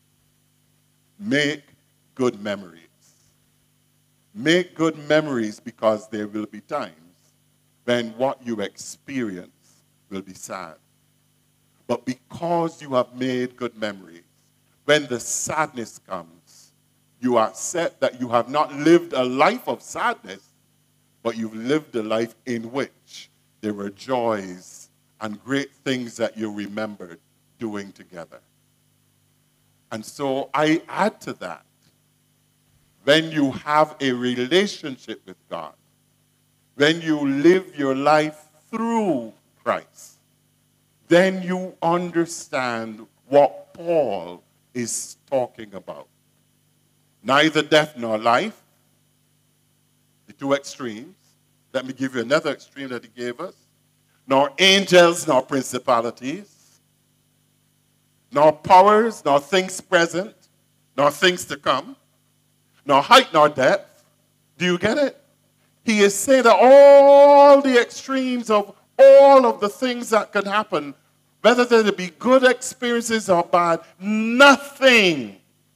Make good memories. Make good memories because there will be times when what you experience will be sad. But because you have made good memories, when the sadness comes, you accept that you have not lived a life of sadness, but you've lived a life in which there were joys and great things that you remembered doing together. And so I add to that, when you have a relationship with God, when you live your life through Christ, then you understand what Paul is talking about. Neither death nor life, the two extremes. Let me give you another extreme that he gave us. Nor angels, nor principalities, nor powers, nor things present, nor things to come, nor height, nor depth. Do you get it? He is saying that all the extremes of all of the things that can happen, whether they be good experiences or bad, nothing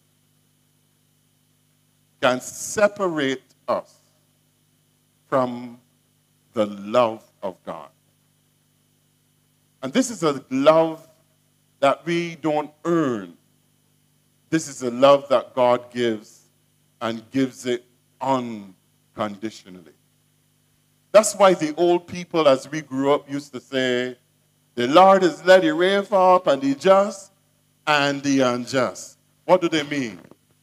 can separate us from the love of God. And this is a love that we don't earn. This is a love that God gives, and gives it unconditionally. That's why the old people, as we grew up, used to say, the Lord has let it rain fall upon the just and the unjust. What do they mean?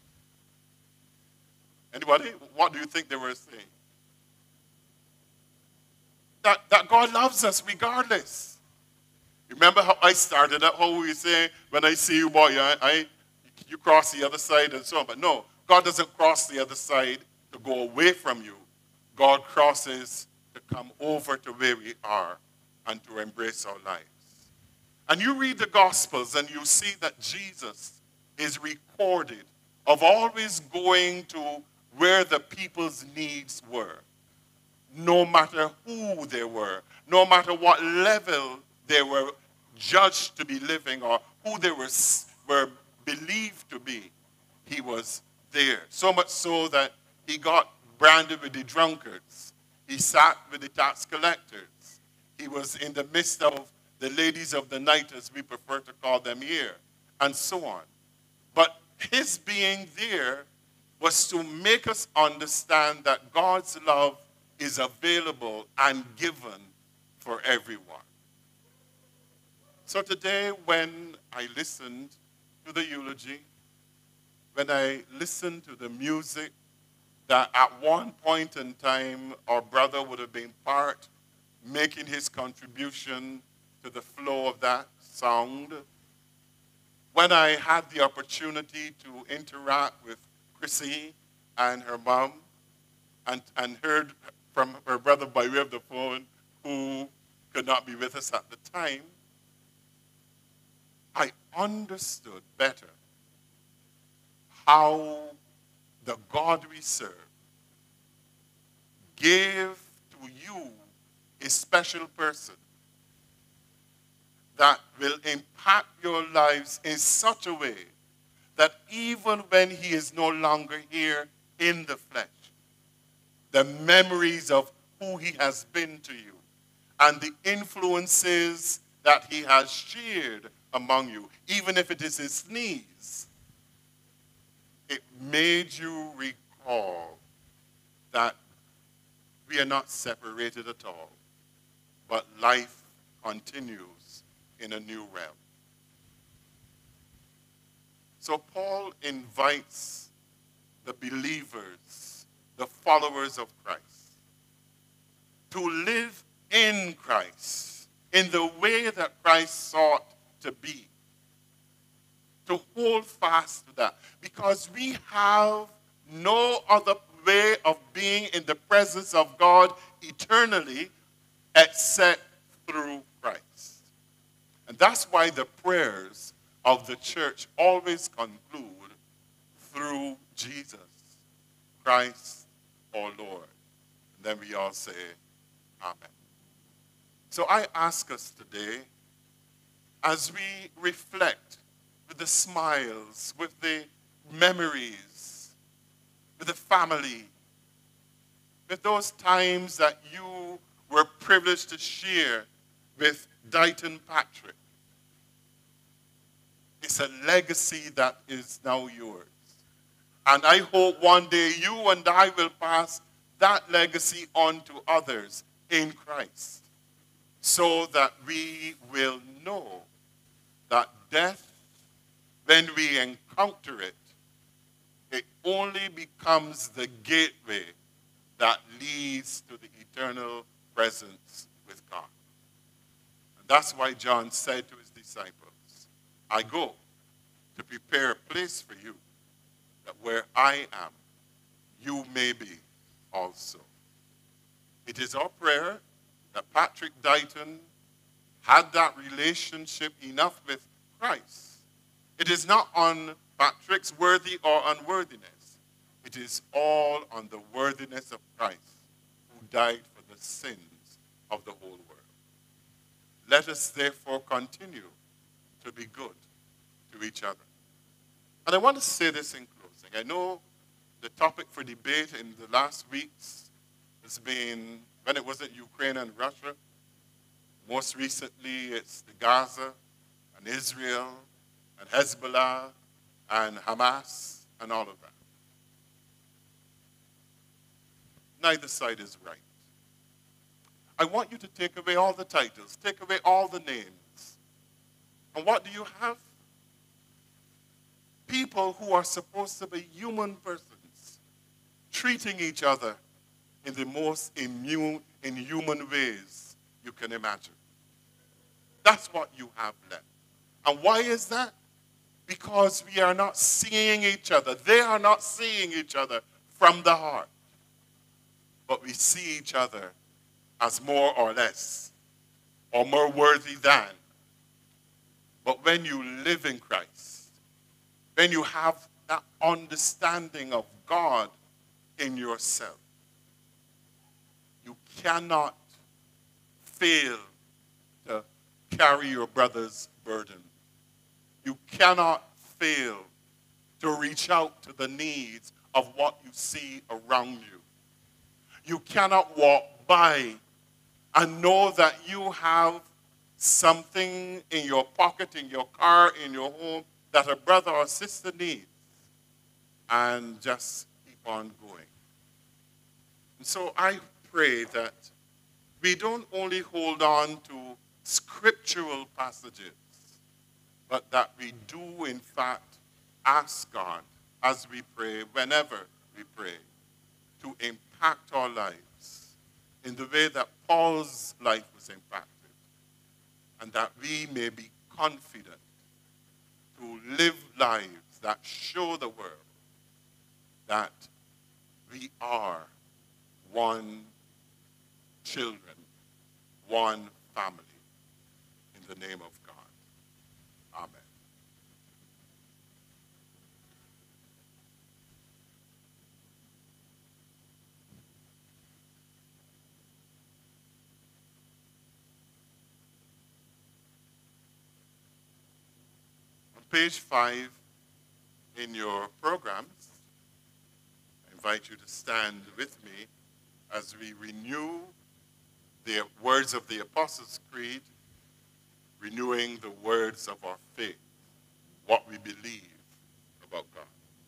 Anybody? What do you think they were saying? That God loves us regardless. Remember how I started out, how we say, when I see you, boy, you cross the other side and so on. But no, God doesn't cross the other side to go away from you. God crosses to come over to where we are and to embrace our lives. And you read the Gospels and you see that Jesus is recorded of always going to where the people's needs were. No matter who they were, no matter what level they were judged to be living or who they were believed to be, he was there. So much so that he got branded with the drunkards. He sat with the tax collectors. He was in the midst of the ladies of the night, as we prefer to call them here, and so on. But his being there was to make us understand that God's love is available and given for everyone. So today, when I listened to the eulogy, when I listened to the music, that at one point in time, our brother would have been part, making his contribution to the flow of that sound. When I had the opportunity to interact with Chrissy and her mom, and heard from her brother by way of the phone, who could not be with us at the time, I understood better how the God we serve gave to you a special person that will impact your lives in such a way that even when he is no longer here in the flesh, the memories of who he has been to you and the influences that he has shared among you, even if it is his sneeze, it made you recall that we are not separated at all, but life continues in a new realm. So Paul invites the believers, the followers of Christ, to live in Christ in the way that Christ sought to be, to hold fast to that, because we have no other way of being in the presence of God eternally except through Christ. And that's why the prayers of the church always conclude through Jesus Christ our Lord. And then we all say, Amen. So I ask us today, as we reflect with the smiles, with the memories, with the family, with those times that you were privileged to share with Deighton Patrick, it's a legacy that is now yours. And I hope one day you and I will pass that legacy on to others in Christ, so that we will know that death, when we encounter it, it only becomes the gateway that leads to the eternal presence with God. And that's why John said to his disciples, I go to prepare a place for you, that where I am, you may be also. It is our prayer that Patrick Deighton had that relationship enough with Christ. It is not on Patrick's worthy or unworthiness. It is all on the worthiness of Christ, who died for the sins of the whole world. Let us therefore continue to be good to each other. And I want to say this in closing. I know the topic for debate in the last weeks has been, when it wasn't Ukraine and Russia, most recently it's the Gaza and Israel and Hezbollah and Hamas and all of that. Neither side is right. I want you to take away all the titles, take away all the names. And what do you have? People who are supposed to be human persons, treating each other in the most inhuman ways you can imagine. That's what you have left. And why is that? Because we are not seeing each other. They are not seeing each other from the heart. But we see each other as more or less, or more worthy than. But when you live in Christ, when you have that understanding of God in yourself, you cannot fail to carry your brother's burden. You cannot fail to reach out to the needs of what you see around you. You cannot walk by and know that you have something in your pocket, in your car, in your home, that a brother or sister needs, and just keep on going. And so I pray that we don't only hold on to scriptural passages, but that we do, in fact, ask God as we pray, whenever we pray, to impact our lives in the way that Paul's life was impacted, and that we may be confident to live lives that show the world that we are one children, one family, in the name of God. Amen. On page 5 in your programs, I invite you to stand with me as we renew the words of the Apostles' Creed, renewing the words of our faith, what we believe about God.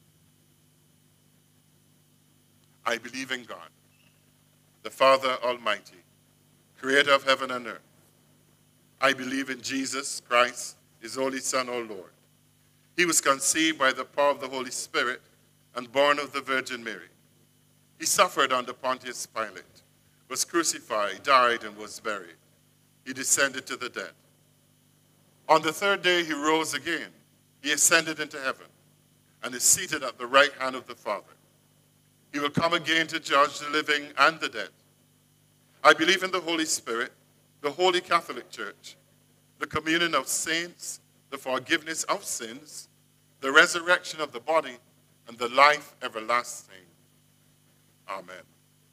I believe in God, the Father Almighty, creator of heaven and earth. I believe in Jesus Christ, his only Son, our Lord. He was conceived by the power of the Holy Spirit and born of the Virgin Mary. He suffered under Pontius Pilate, was crucified, died, and was buried. He descended to the dead. On the third day, he rose again. He ascended into heaven and is seated at the right hand of the Father. He will come again to judge the living and the dead. I believe in the Holy Spirit, the Holy Catholic Church, the communion of saints, the forgiveness of sins, the resurrection of the body, and the life everlasting. Amen.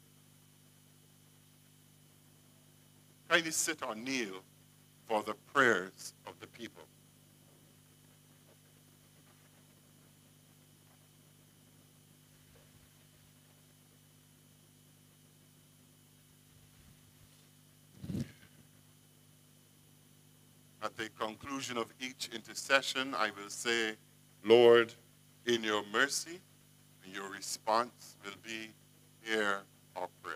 Kindly sit or kneel for the prayers of the people. At the conclusion of each intercession, I will say, Lord, in your mercy, and your response will be, hear our prayer.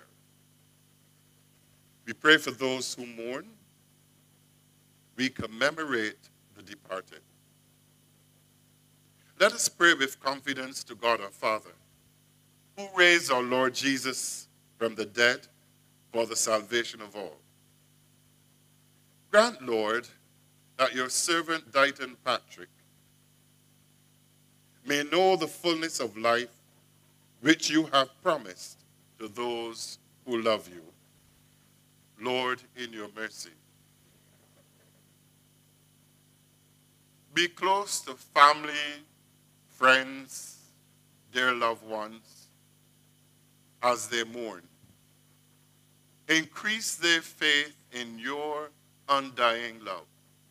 We pray for those who mourn. We commemorate the departed. Let us pray with confidence to God our Father, who raised our Lord Jesus from the dead for the salvation of all. Grant, Lord, that your servant Deighton Patrick may know the fullness of life which you have promised to those who love you. Lord, in your mercy. Be close to family, friends, dear loved ones as they mourn. Increase their faith in your undying love.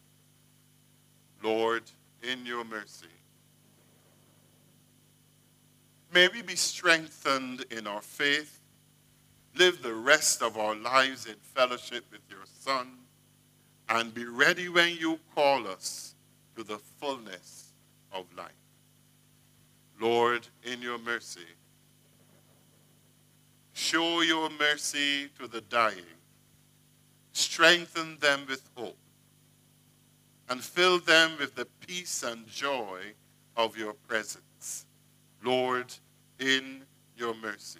Lord, in your mercy. May we be strengthened in our faith, live the rest of our lives in fellowship with your Son, and be ready when you call us to the fullness of life. Lord, in your mercy, show your mercy to the dying, strengthen them with hope, and fill them with the peace and joy of your presence. Lord, in your mercy.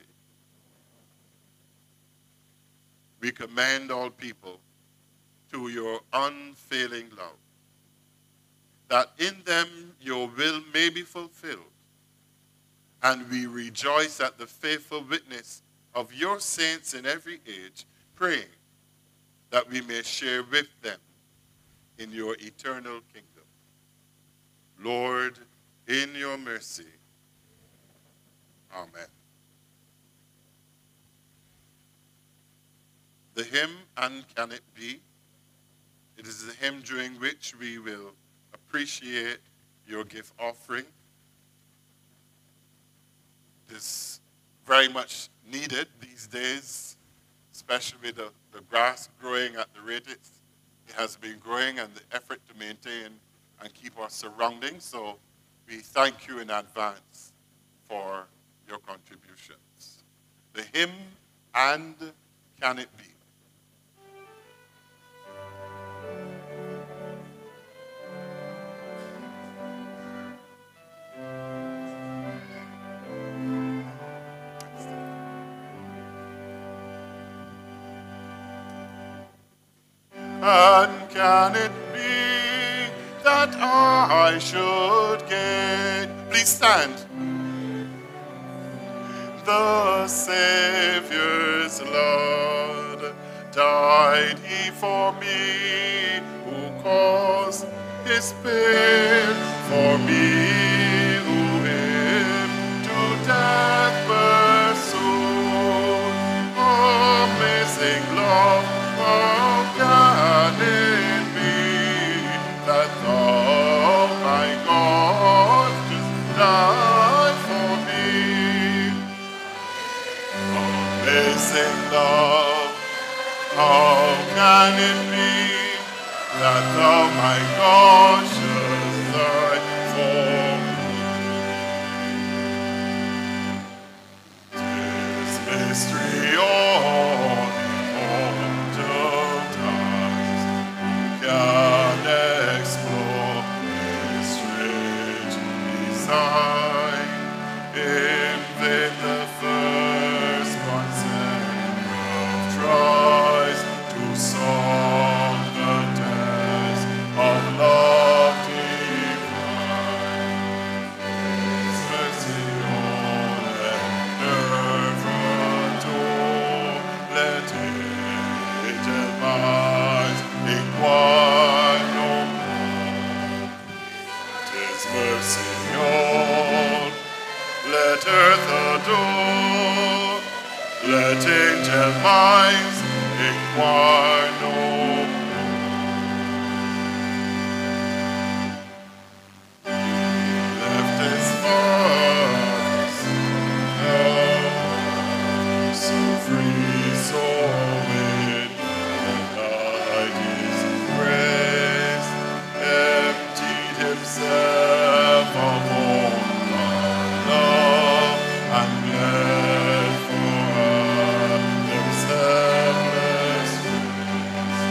We commend all people to your unfailing love, that in them your will may be fulfilled. And we rejoice at the faithful witness of your saints in every age, praying that we may share with them in your eternal kingdom. Lord, in your mercy. Amen. The hymn, And Can It Be? It is the hymn during which we will appreciate your gift offering. It is very much needed these days, especially with the grass growing at the rate it has been growing and the effort to maintain and keep our surroundings. So we thank you in advance for your contributions. The hymn, And Can It Be? And can it be that I should gain? Please stand. The Savior's blood, died he for me, who caused his pain, for me who him to death pursued. Amazing love, how can it be that thou, my God, just died for me? Amazing love, how can it be that thou, my God, shouldst die for me? 'Tis mystery all immortal times can explore this strange design. In vain the first concept of tries to solve the test of love divine. His mercy on and earth adore, let angel minds inquire no more. 'Tis mercy on, let earth adore, let angel minds inquire no more. Left his father's love, so free, so in denied his grace, emptied himself of all love, and bled for Adam's helpless race.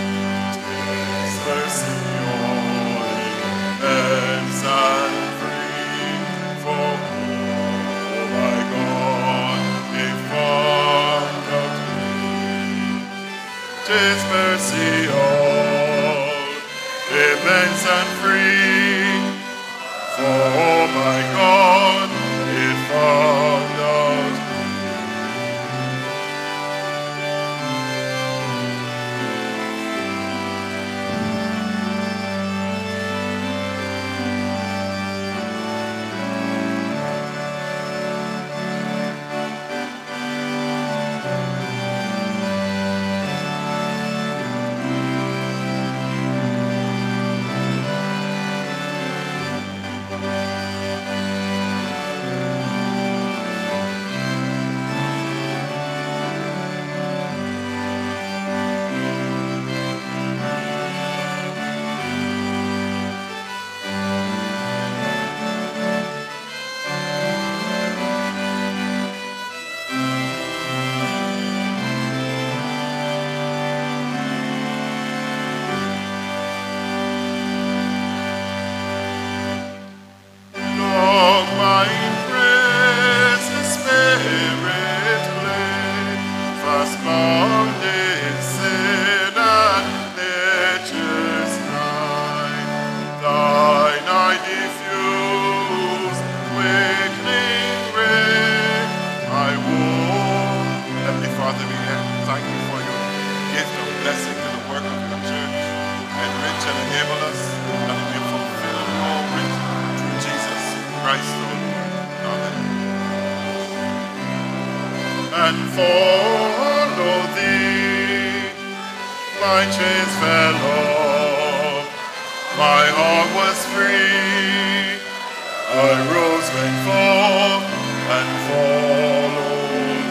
and follow thee. My chains fell off, my heart was free. I rose, went forth, and followed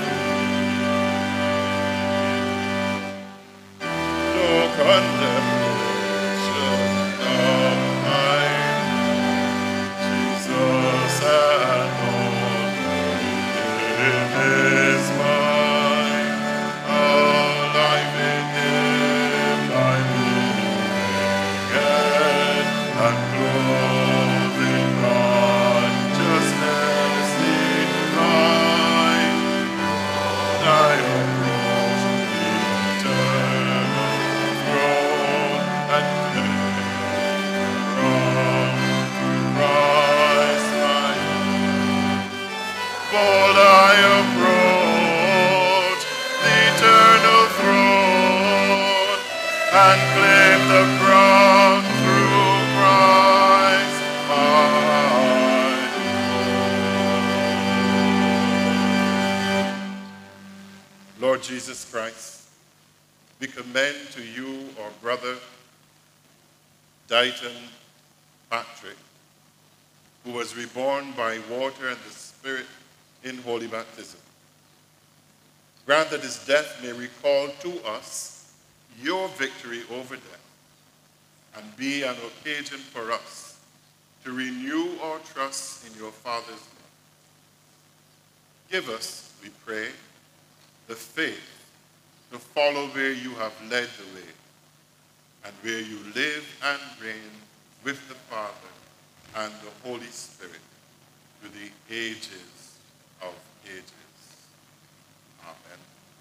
thee. No condemnation of mine, Jesus and all is mine. Alive in him, life again, and clothed in righteousness divine. I approach the eternal throne and from Christ my bold I approach the eternal throne and claim the crown through Christ my Lord. Lord Jesus Christ, we commend to you our brother Deighton Patrick, who was reborn by water and the Spirit in holy baptism. Grant that his death may recall to us your victory over death and be an occasion for us to renew our trust in your Father's love. Give us, we pray, the faith to follow where you have led the way and where you live and reign with the Father and the Holy Spirit to the ages of ages. Amen.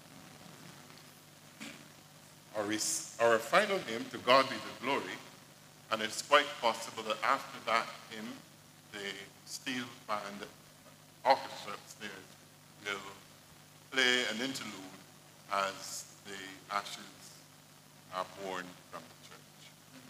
Our final hymn, To God Be the Glory, and it's quite possible that after that hymn, the steel band orchestra upstairs will play an interlude as the ashes are borne from the church.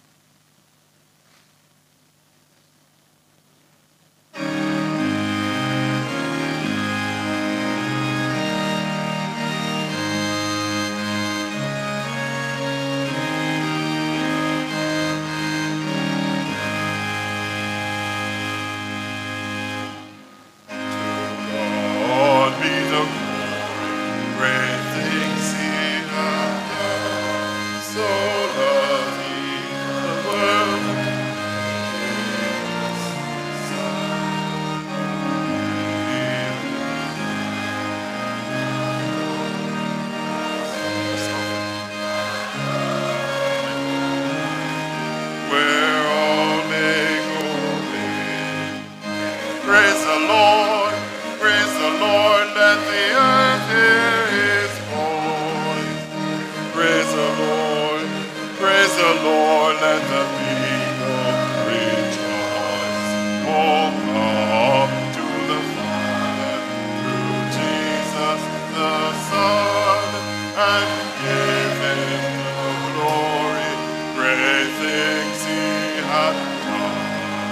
God be the glory, great things he hath done. So loved he the world that he gave his Son. Where all may go in. Praise the Lord, let the earth hear his voice. Praise the Lord, let the people rejoice. Oh, come to the Father through Jesus the Son and give him the glory, great things he hath done.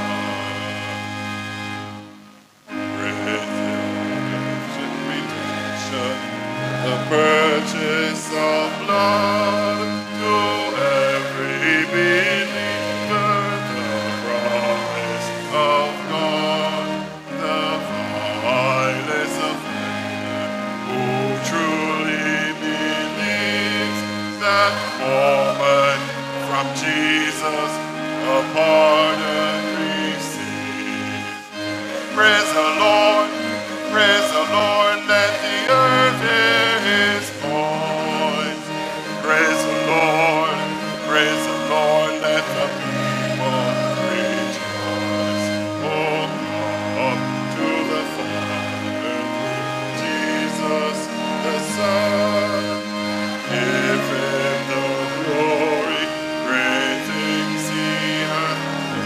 The purchase of blood to every believer, the promise of God, the vilest offender who truly believes that moment from Jesus a pardon receives. Praise the Lord, let the earth hear his voice. Praise the Lord, let the people rejoice. Oh, come to the Father, Jesus the Son. Give him the glory, great things he hath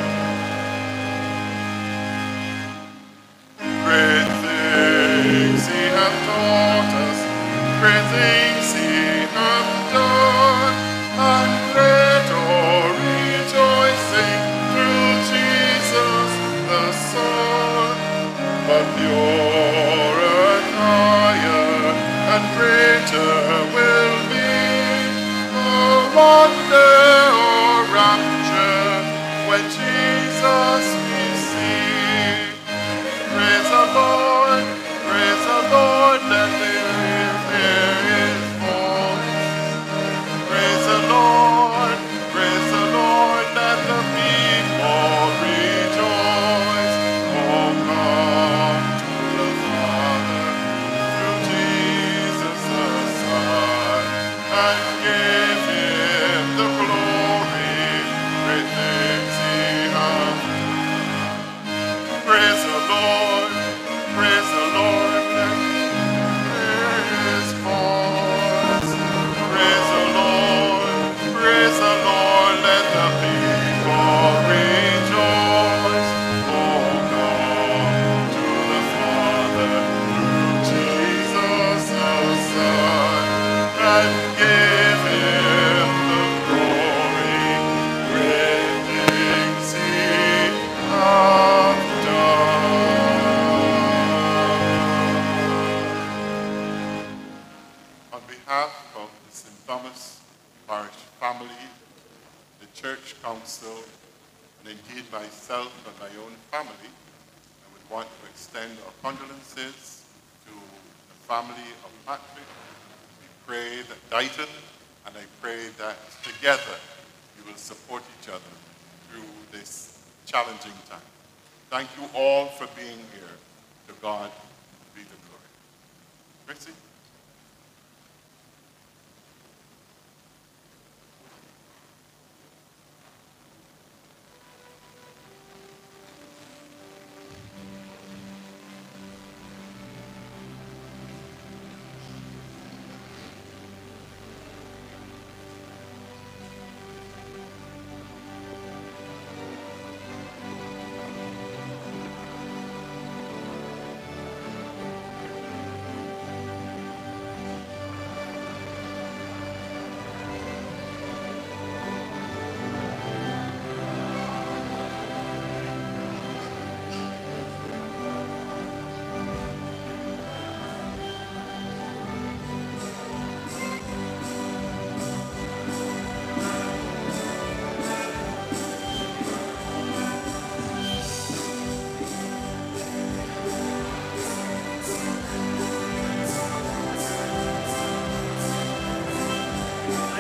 done. Great things he hath taught us, great things he hath done, and greater rejoicing through Jesus the Son. But purer and higher and greater will be the wonder or rapture when Jesus we see. Praise the Lord, let the earth hear his voice. Praise the Lord, let the people rejoice. Oh, come to the Father through Jesus the Son, and give him the glory, great things he hath done. Praise the Lord, let his voice. Praise the Lord, let the people rejoice. Oh, come to the Father through Jesus the Son, and give him the glory, great things he hath done. On behalf of the St. Thomas Parish family, the Church Council, and indeed myself and my own family, I would want to extend our condolences to the family of Patrick. We pray that Deighton, and I pray that together you will support each other through this challenging time. Thank you all for being here. To God be the glory. Chrissy?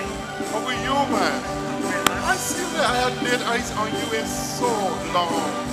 How are you, man? I see that I had laid eyes on you in so long.